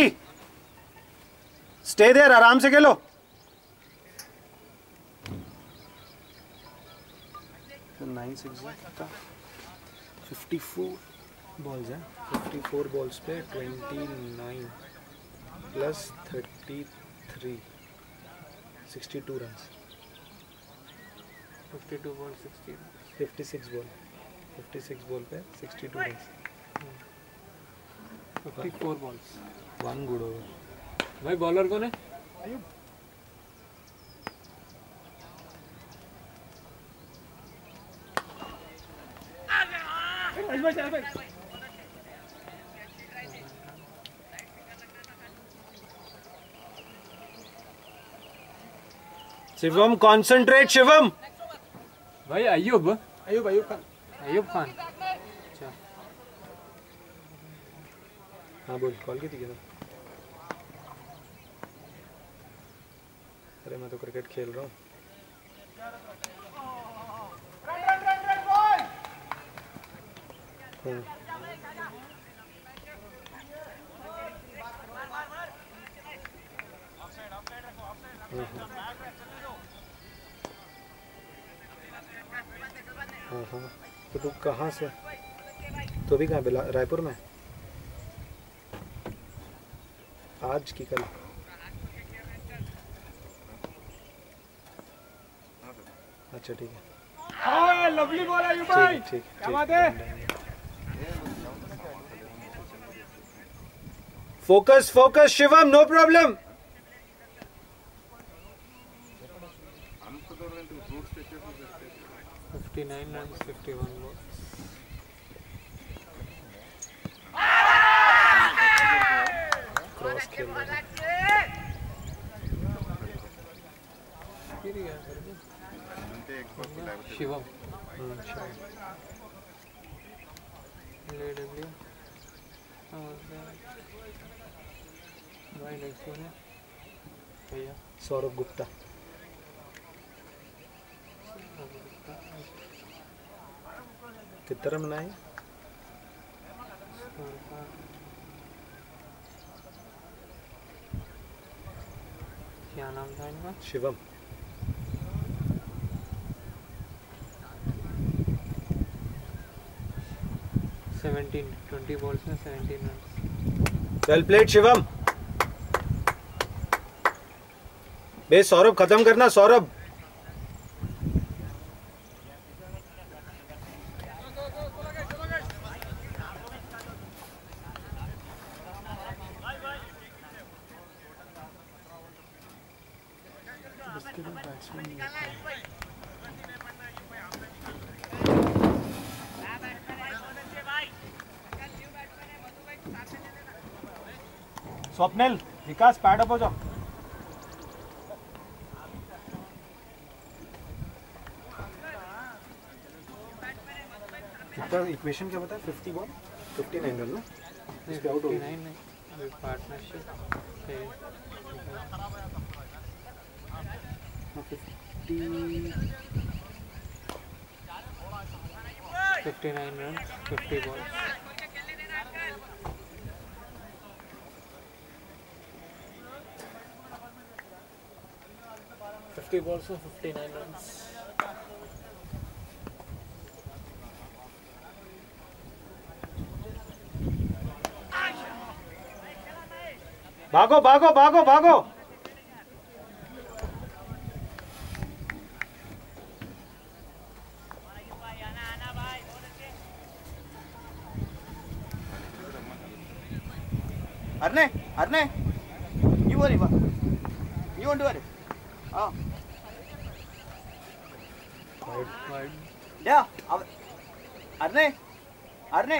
stay there, आराम से खेलो। Nine six fifty four balls हैं फिफ्टी फोर बॉल्स पे twenty nine plus thirty three sixty two run fifty two ball sixty fifty six ball fifty six ball पे sixty two run fifty four balls. One good over भाई bowler कौन है? Shivam concentrate Shivam भाई अय्यूब अयूब अयूब खान अय्यूब खान। अच्छा हाँ बोल call की थी क्या? अरे मैं तो क्रिकेट खेल रहा हूँ। हाँ हाँ हाँ तो तू कहाँ से तो भी कहाँ बिला रायपुर में आज की कल अच्छा ठीक है हाँ लवली बॉल अयूब भाई, ठीक क्या बात है? Focus focus Shivam no problem fifty nine run fifty one ball. Cross खेल रहा है शिवम हम्म, शायद। ले डब्ल्यू भाई नेक्स्ट वन है भैया सौरभ गुप्ता कितना रन बनाए? क्या नाम था इनका? शिवम सेवेंटीन ट्वेंटी बॉल्स में seventeen run. Well played Shivam. बे सौरभ खत्म करना सौरभ। स्वप्निल विकास पैडअप हो जाओ। कितना इक्वेशन क्या बताया? Fifty ball fifty nine run ना इसके आउट हो गए। नाइन नहीं partnership fifty nine run fifty ball. Fifty balls में फिफ्टी नाइन रन। भागो भागो भागो भागो। Arne, Arne, you worry, ba? You want to worry? Ah, yeah. Arne, Arne.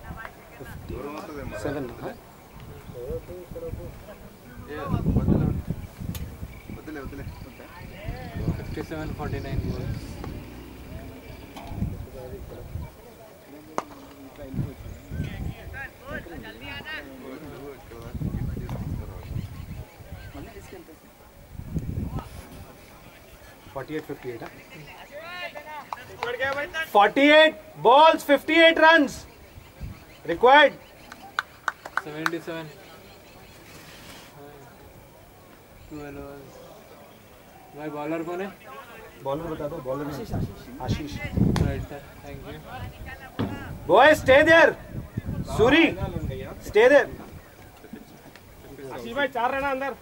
Seven fifty seven forty nine balls. Forty eight fifty eight forty eight balls fifty eight runs required. Seventy seven twelve भाई bowler कौन है? Bowler बता दो। Bowler Ashish. Right sir thank you. Boy stay there. Suri stay there Ashish भाई चार रहना अंदर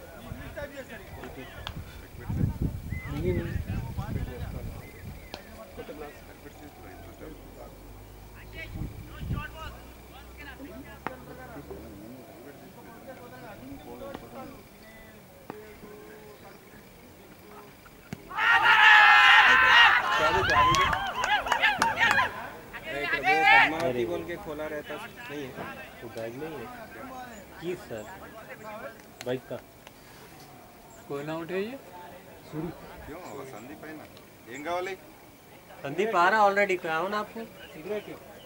पद्मावती बोल के खोला रहता नहीं है तो बैग नहीं है की सर बाइक का कोई ना उठे ये क्यों संदीप है ना ఏం కావాలి संदीप आ रहा ऑलरेडी कहा ना आपको सिगरेट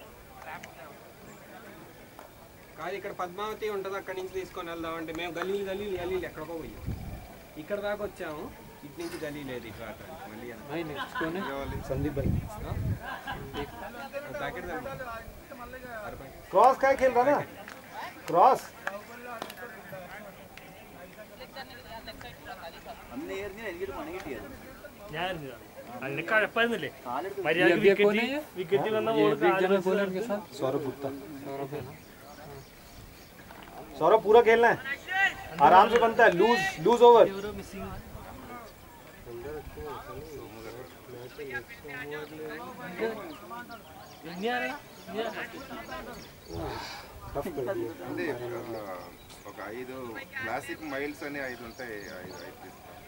కాదు ఇక్కడ పద్మావతి ఉంటుంది అక్కడి నుంచి తీసుకొని వెళ్దాం అంటే మేము గలీలు గలీలు గలీలు ఎక్కడికో పోయాం ఇక్కడ దాకా వచ్చాము ఇటు నుంచి గలీ లేదు ఇటు రావడానికి మళ్ళీ भाई नेक्स्ट कौन है संदीप भाई ప్యాకెట్ क्रॉस काय खेल रहा ना क्रॉस അന്ന് ഏറിഞ്ഞ എനിക്ക് മണങ്ങിട്ടിയത് ഞാൻ അന്നേക്കാൾ എപ്പോഴെന്നില്ലേ ये अभी कौन है ये വിക്കറ്റ് വന്ന ये बिग जनरल बॉलर के साथ सौरभ गुप्ता सौरभ है ना सौरभ पूरा खेलना है आराम से बनता है लूज लूज ओवर అంటే ఒక ఐదు క్లాసిక్ మైల్స్ అని ఐదు ఉంటాయి ఐదు ఐదు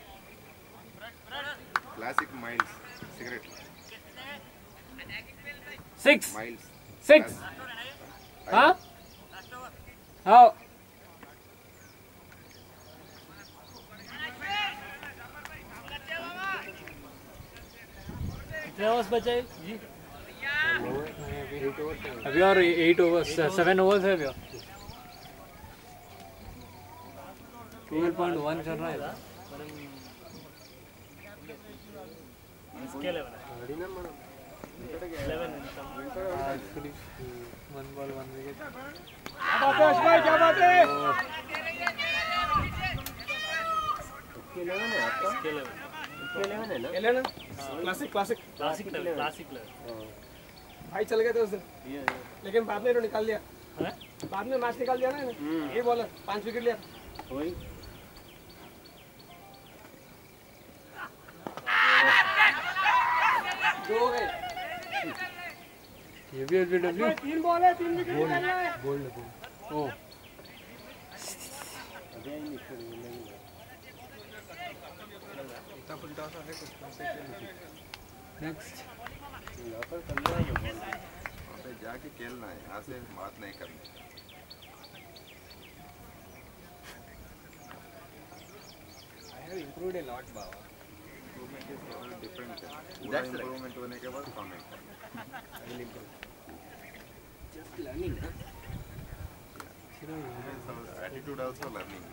Classic miles cigarette six miles six हाँ हाँ कितने ओवर्स बचे जी अभी और एट ओवर्स सेवन ओवर्स है अभी ट्वेल्व पॉइंट वन चल रहा है इसके level eleven actually one ball one wicket क्या बात है भाई क्या बात है इसके level classic classic classic level classic level भाई चल गए थे उस दिन लेकिन बाद में इन्होंने निकाल दिया बाद में मैच निकाल दिया ना ये बॉलर पांच विकेट लिया दो हो गए ये भी एल बी डब्ल्यू तीन बॉल है तीन विकेट निकालना है गोल्ड गोल्ड ओ नेक्स्ट वहाँ पे जाके खेलना है यहाँ से बात नहीं करनी इम्प्रूव्ड ए लॉट बाबा डिफरेंट है पूरा इम्प्रूवमेंट होने के बाद comment just learning attitude also learning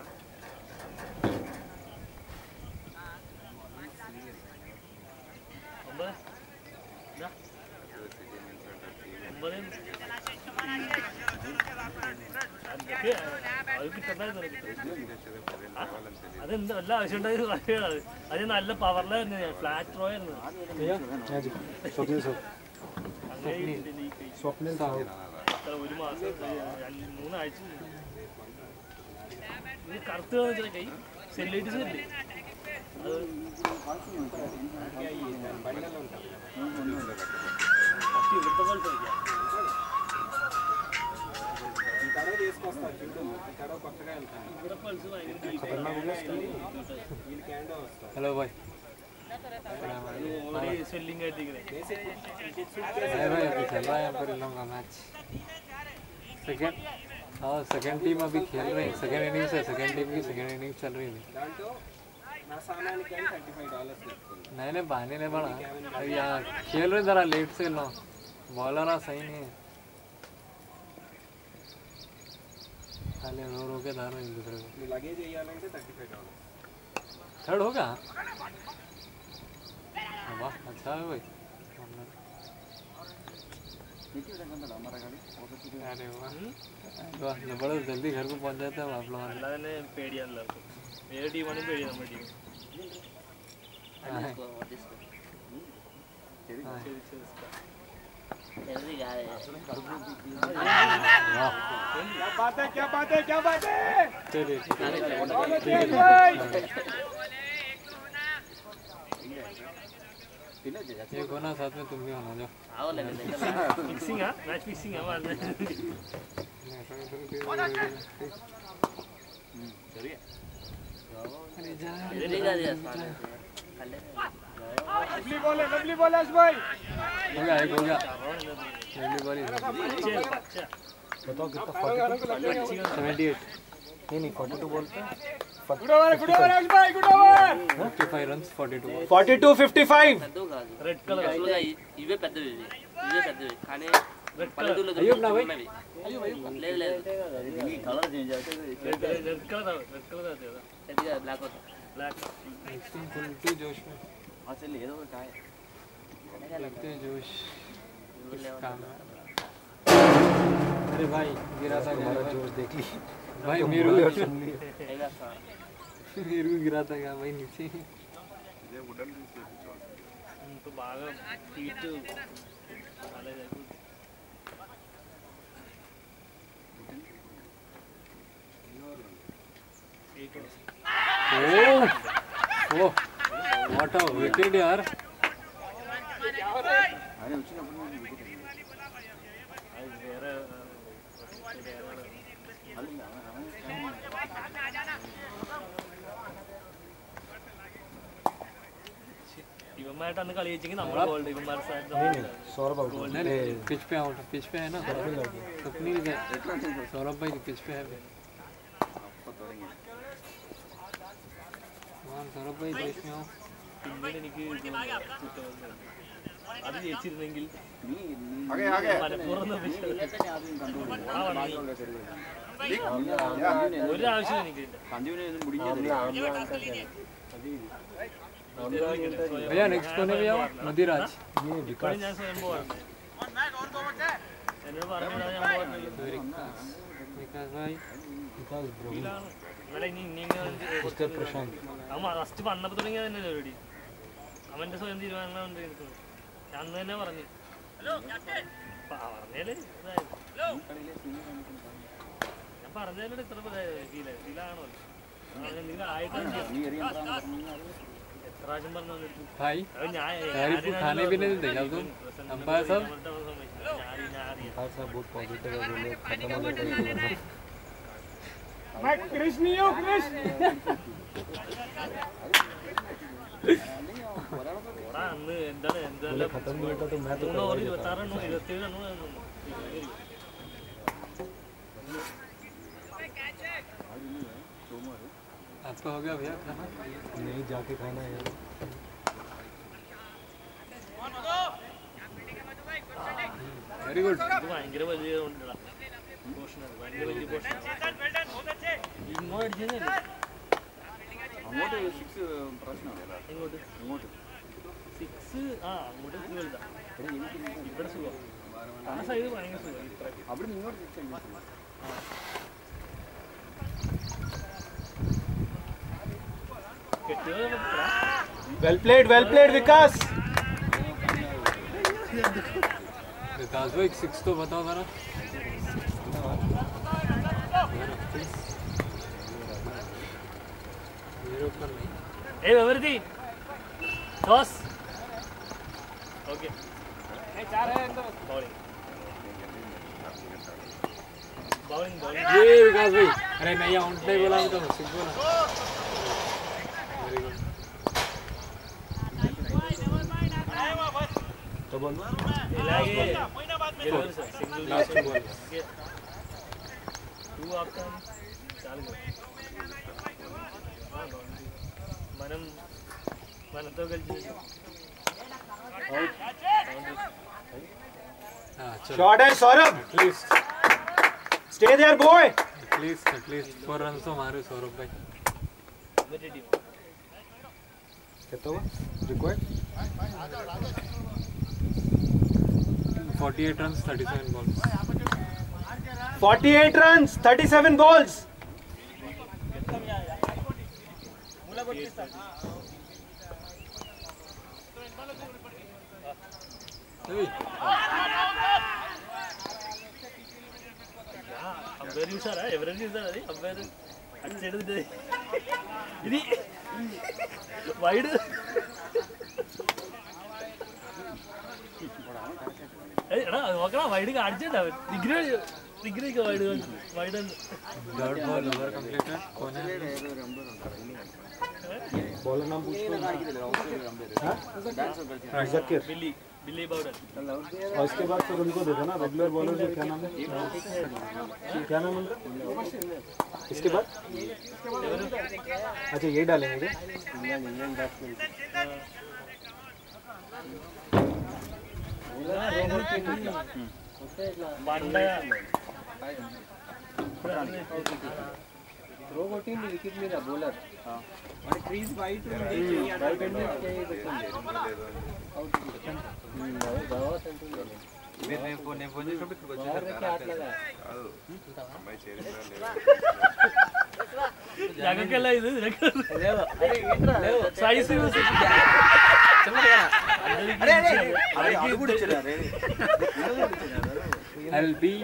അതെന്താ വല്ല ആവശ്യം ഉണ്ടായത് പറയുകയാണ് അത് നല്ല പവറിലായിരുന്നു ഫ്ലാറ്റ് ത്രോ ആയിരുന്നു स्वप्निल सर स्वप्निल था എത്ര ഒരു മാസം രണ്ട് മൂന്നാഴ്ച ഇത് കറുത്ത് വന്നിട്ട് കൈ സെല്ലിറ്റിസ് ഇല്ലേ അത് ഇവിടുത്തെ പോലെ తడవ తీసుకొస్తారు చూడు తడవ కొత్తగా వెళ్తాను ഇവിടെ പൾസ് ഭയങ്കര వీళ్ళకి హ్యాండ్ వస్తారు हेलो भाई స్వెల్లింగ్ అయితే नहीं भाई अभी चल रहा है यहाँ पर इन लोगों का मैच सेकेंड हाँ सेकेंड टीम अभी खेल रहे हैं सेकेंड इनिंग्स है सेकेंड टीम की सेकेंड इनिंग्स चल रही है దాంట్లో నా సామానికి థర్టీ ఫైవ్ డాలర్స్ తీసుకుంది नहीं नहीं बहाने नहीं पड़ा अभी यहाँ खेल रहे जरा लेट से लो बॉलर आ सही नहीं है खाली रो रो के धारो एक दूसरे को నువ్వు లగేజ్ వేయాలంటే థర్టీ ఫైవ్ డాలర్స్ थर्ड होगा वाह अच्छा है भाई अरे वाह वाह जबरदस्त जल्दी घर को पहुंच जाते हैं आप लोग അല്ലാതെ തന്നെ പേടിയാണ് എല്ലാവർക്കും ഏത് ടീമാണെങ്കിലും പേടിയാണ് നമ്മുടെ ടീം बात है क्या बात है क्या बात है चलिए एक होना साथ में तुम भी होना जाओ फिक्सिंग है मैच फिक्सिंग है मारने लवली बॉल है लवली बॉल है भाई हो गया एक हो गया पहली बारी बताओ कितना सेवेंटी एट नहीं नहीं फोर्टी टू बॉल पे good over good over Yash भाई good over fifty five run forty two forty two fifty five red colour ఇవే పెద్దవి ఇవి. ఇవే పెద్దవి కానీ రెడ్ కలర్ పల్లెటూరులో అయ్యో నా భయ్. ఉన్నవి. లేదు లేదు కలర్ చేంజ్ అవుతుంది red red colour red colour అది కదా పెద్దగా బ్లాక్ అవుతుంది బ్లాక్ फुल जोश में అసలు ఏదో ఒక కాయ लगते जोश काम है अरे भाई गिरा था क्या जोश देख ली भाई मेरू పైగా సార్ मेरू गिरा था क्या भाई नीचे ఇదే వుడన్ తీసి చేయించాలి. ఇంత బాగా హీట్ అలాగే ओ ओ व्हाट अ विकेट यार ఆయన వచ్చినప్పుడు నేను వికెట్ అయ్యింది. అది వేరే మళ్ళీ ఆమె- ఆమె ഇവന്മാരായിട്ട് അന്ന് കളി വെച്ചെങ്കിൽ നമ്മളെ ഗോൾഡ് ഇവന്മാരുടെ side सौरभ आउट नहीं नहीं पिच पे आउट पिच पे है ना स्वप्निल है सौरभ भाई पिच पे है అప్ప తొడగి हाँ सौरभ भाई पिच में आओ പിന്നീട് എനിക്ക് അത് ജയിച്ചിരുന്നെങ്കിൽ నీ నీ ఆగే ఆగే മലപ്പുറം నీ లేకపోతే అది కంట్రోల్ ആ വണ്ടി ഒരു ആവശ്യം എനിക്ക് సంజీవని ముడించేది भैया नेक्स्ट कोने पे आओ मदिराज ഇപ്പോഴും ഞാൻ സ്വയം പോവാറുണ്ട് എന്നോട് പറഞ്ഞാൽ ഞാൻ പോകാറില്ല विकास भाई विकास ब्रो ഇവിടെ ഇനി ഇനി ഇങ്ങനെ मिस्टर प्रशांत അവൻ ഫസ്റ്റ് വന്നപ്പോൾ തുടങ്ങിയ തന്നെ പരിപാടി അവന്റെ സ്വയം തീരുമാനം കൊണ്ട് നിൽക്കുന്നത് ഞാൻ അന്ന് തന്നെ പറഞ്ഞു പറഞ്ഞാല് ഞാൻ പറഞ്ഞതിനോട് ഇത്ര ഫീൽ ഫീലാണോ എന്തെങ്കിലും ആയിട്ടാണ് എത്ര പ്രാവശ്യം പറഞ്ഞു भाई അത് ഞാൻ यार इसको खाने भी नहीं देगा तुम अंपायर साहब विकास साहब बहुत पॉजिटिव है बोले खत्म हो जाएगा मैं क्रिश नहीं हूँ क्रिश അന്ന് എന്താണ് എന്തായാലും खत्म नहीं होता तो मैं तो മൂന്ന് ഓവർ ഇരുപത്തി ആറ് എണ്ണോ ഇരുപത്തി ഏഴ് എണ്ണോ आपका हो गया भैया खाना नहीं जाके खाना है यार वेरी गुड ഇത് ഭയങ്കര വലിയ കൊണ്ടുള്ള പോർഷനാണ് ഭയങ്കര വലിയ പോർഷൻ ഇങ്ങോട്ട് അടിച്ചതല്ലേ അങ്ങോട്ട് സിക്സ് പ്രശ്നം ഇങ്ങോട്ട് ഇങ്ങോട്ട് സിക്സ് ആ അങ്ങോട്ട് ഇത് വലുതാ ഇവിടെ സുഖം ആ സൈഡ് ഭയങ്കര സുഖം ഇത്ര അവിടെ ഇങ്ങോട്ട് സിക്സ് അടിച്ചു കെട്ടിയത് ഇത്ര well played well played Vikas Vikas भाई सिक्स तो बताओ जरा मेरे ऊपर नहीं ഏയ് വെറുതെ toss okay bowling bowling bowling ये विकास भाई अरे नहीं आउट नहीं बोला तो सिक्स बोला वेरी गुड तो बोल इलागे गेलर सर सिंगल लास्ट बॉल टू आपका चालू कर మనం మనతో కలిసి हां चलो शॉट है Saurabh at least stay there boy at least at least four run तो मारे सौरभ भाई मेरी टीम कितना हुआ required forty-eight runs thirty-seven balls forty-eight runs thirty-seven balls hey ఎవరు చూసారా ఎవరైనా చూసారా అది అబ్బాయి అటు సైడ్ ఉంటుంది ఇది వైడ్ ఎడా ఒకరా వైడ్గా ఆడిచేట degree degree wide wide third ball over completed कौन है बॉलर नाम पूछ जकीर बिल्ली बिल्ली बॉर्डर और इसके बाद फिर उनको दे देना रेगुलर बॉलर जो क्या नाम है क्या नाम है इसके बाद अच्छा ये डालेंगे త్రో కొట్టింది వికెట్ మీద బౌలర్ మరి క్రీజ్ వైట్ ఉంది రైట్ హ్యాండ్ నేను ఫోన్ నేను ఫోన్ చేసినప్పుడు ఇక్కడికి వచ్చేసారు కాదు అమ్మాయి చేరిందా జాగకెళ్ళ ఇది సైజ్ అరే అరే అరే అది కూడా ఇచ్చారు అరే ఎల్బి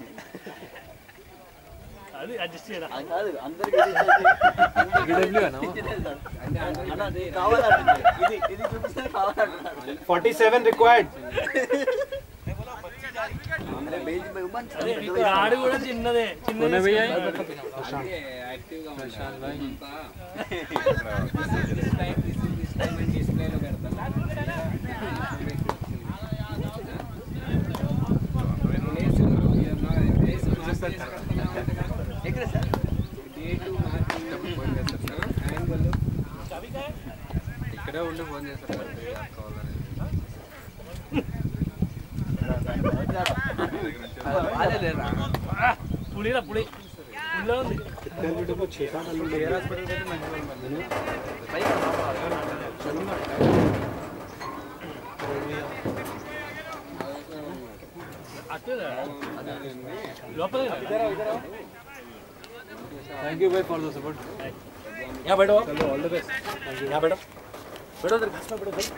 అది అడ్జస్ట్ చేయరా కాదు అందరికి డబ్ల్యూ అన్న అన్న అది కావాలంటే ఇది ఇది చూపిస్తే కావాలంటున్నాడు forty-seven required అందరే బేజ్ బహుమాన్ ఆడు కూడా చిన్నదే చిన్నదే భయ్యా యాక్టివ్ గా ప్రశాంత్ భాయ్ డిస్ప్లేలో పెడతాను ఎక్కడ సార్ డేటు మార్కింగ్ యాంగిల్ ఇక్కడే ఉండి ఫోన్ చేస్తారు కావాలని పులిరా పులి పులిలో ఉంది को छह सात ఏర్ హాస్పిటల్ అయితే మంచిగా ఉంటుంది అట్లా లోపల थैंक यू भाई फॉर द सपोर्ट यहाँ बैठो चलो ऑल द बेस्ट यहाँ बैठो बैठो इधर घास में बैठो भाई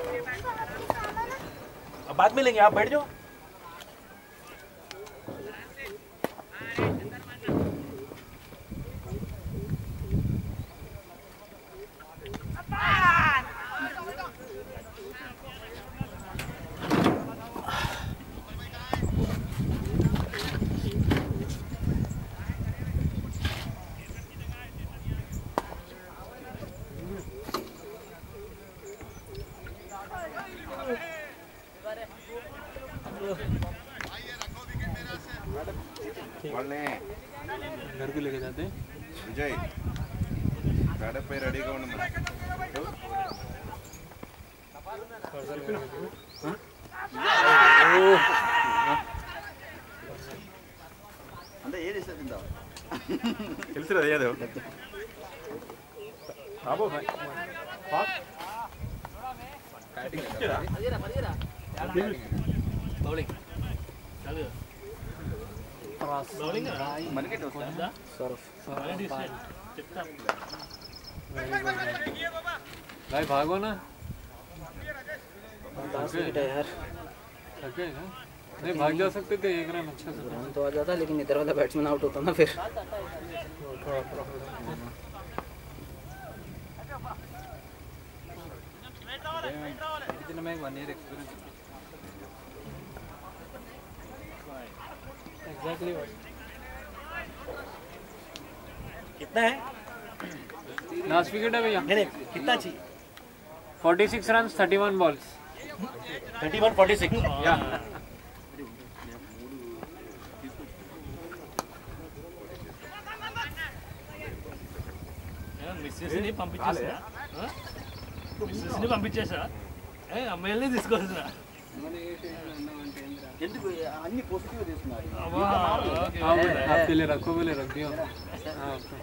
अब बाद में लेंगे आप बैठ जाओ వాళ్ళని घर को लेके जाते విజయ్ గడపై రెడీగా ఉండమని అంటే ఏది ఇస్తుంది తింటావు తెలుసు అదేదో बाबू भाई బౌలింగ్ చదువు బౌలింగ్ మనకి వస్తుందా చెప్తా भाई भागो ना दस मिनट है यार थके ना नहीं भाग जा सकते थे एक रन अच्छा से रन तो आ जाता लेकिन इधर वाला बैट्समैन आउट होता ना फिर ఇది నాకు వన్ ఇయర్ ఎక్స్పీరియన్స్ एग्जैक्टली कितना है लास्ट विकेट है भैया नहीं नहीं कितना चाहिए forty-six runs thirty-one balls thirty one forty six या మిస్సెస్ని పంపించేసా మిస్సెస్ని పంపించేసా అమ్మాయిల్ని తీసుకోవాల్సిన ఎందుకు అన్ని పాజిటివ్ తీసుకున్నారు हाँ आपके लिए रखो बोले रख दियो हाँ ओके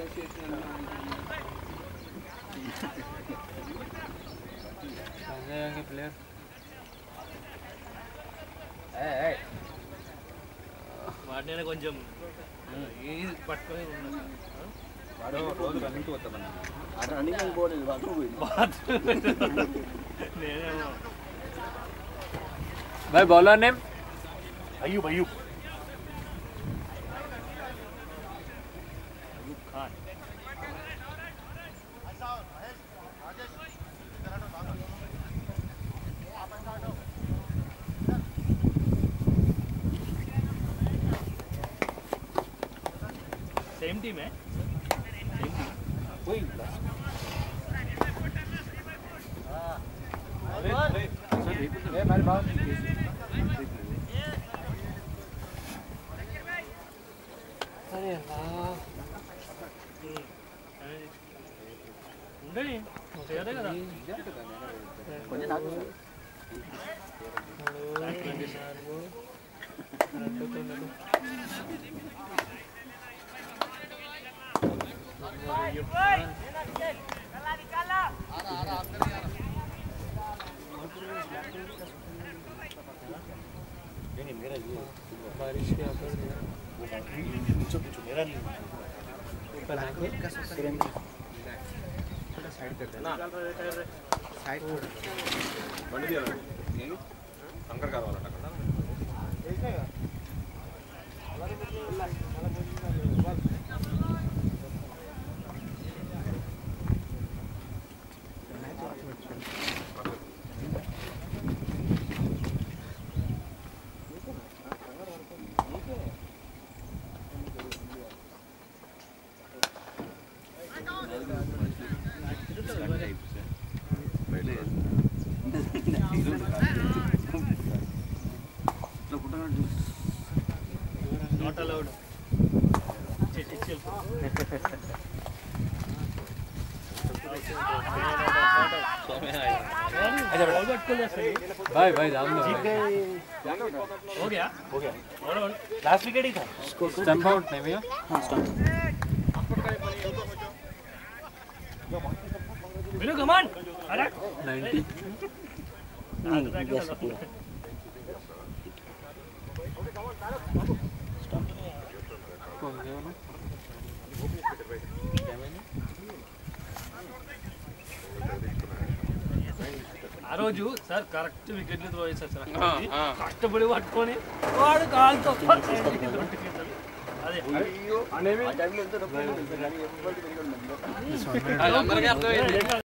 आ जाएंगे प्लेयर వాడినైనా కొంచెం ఇది పట్టుకొని ఉన్నా వాడు రోజు రన్నింగ్కి పోతామన్నా అక్కడ రన్నింగ్ పోలేదు బాత్రూమ్ పోయింది నేనేమో भाई bowler name Ayub Ayub same టీమే ఉండని అదే కదా కొంచెం నాకు बारिश के आकर पूछो पूछो मेरा नहीं थोड़ा साइड कर देना साइड బండి తీయాలండి అంకర్ కావాలంట అక్కడ నాట్ అలౌడ్ भाई भाई राम हो गया हो गया लास्ट विकेट ही था स्टंप आउट नहीं भैया बिनु कमान अरे नाइंटी ఆ రోజు సార్ కరెక్ట్ వికెట్లు త్రో చేశారు సార్ కష్టపడి పట్టుకొని వాడు కాలుతో అదే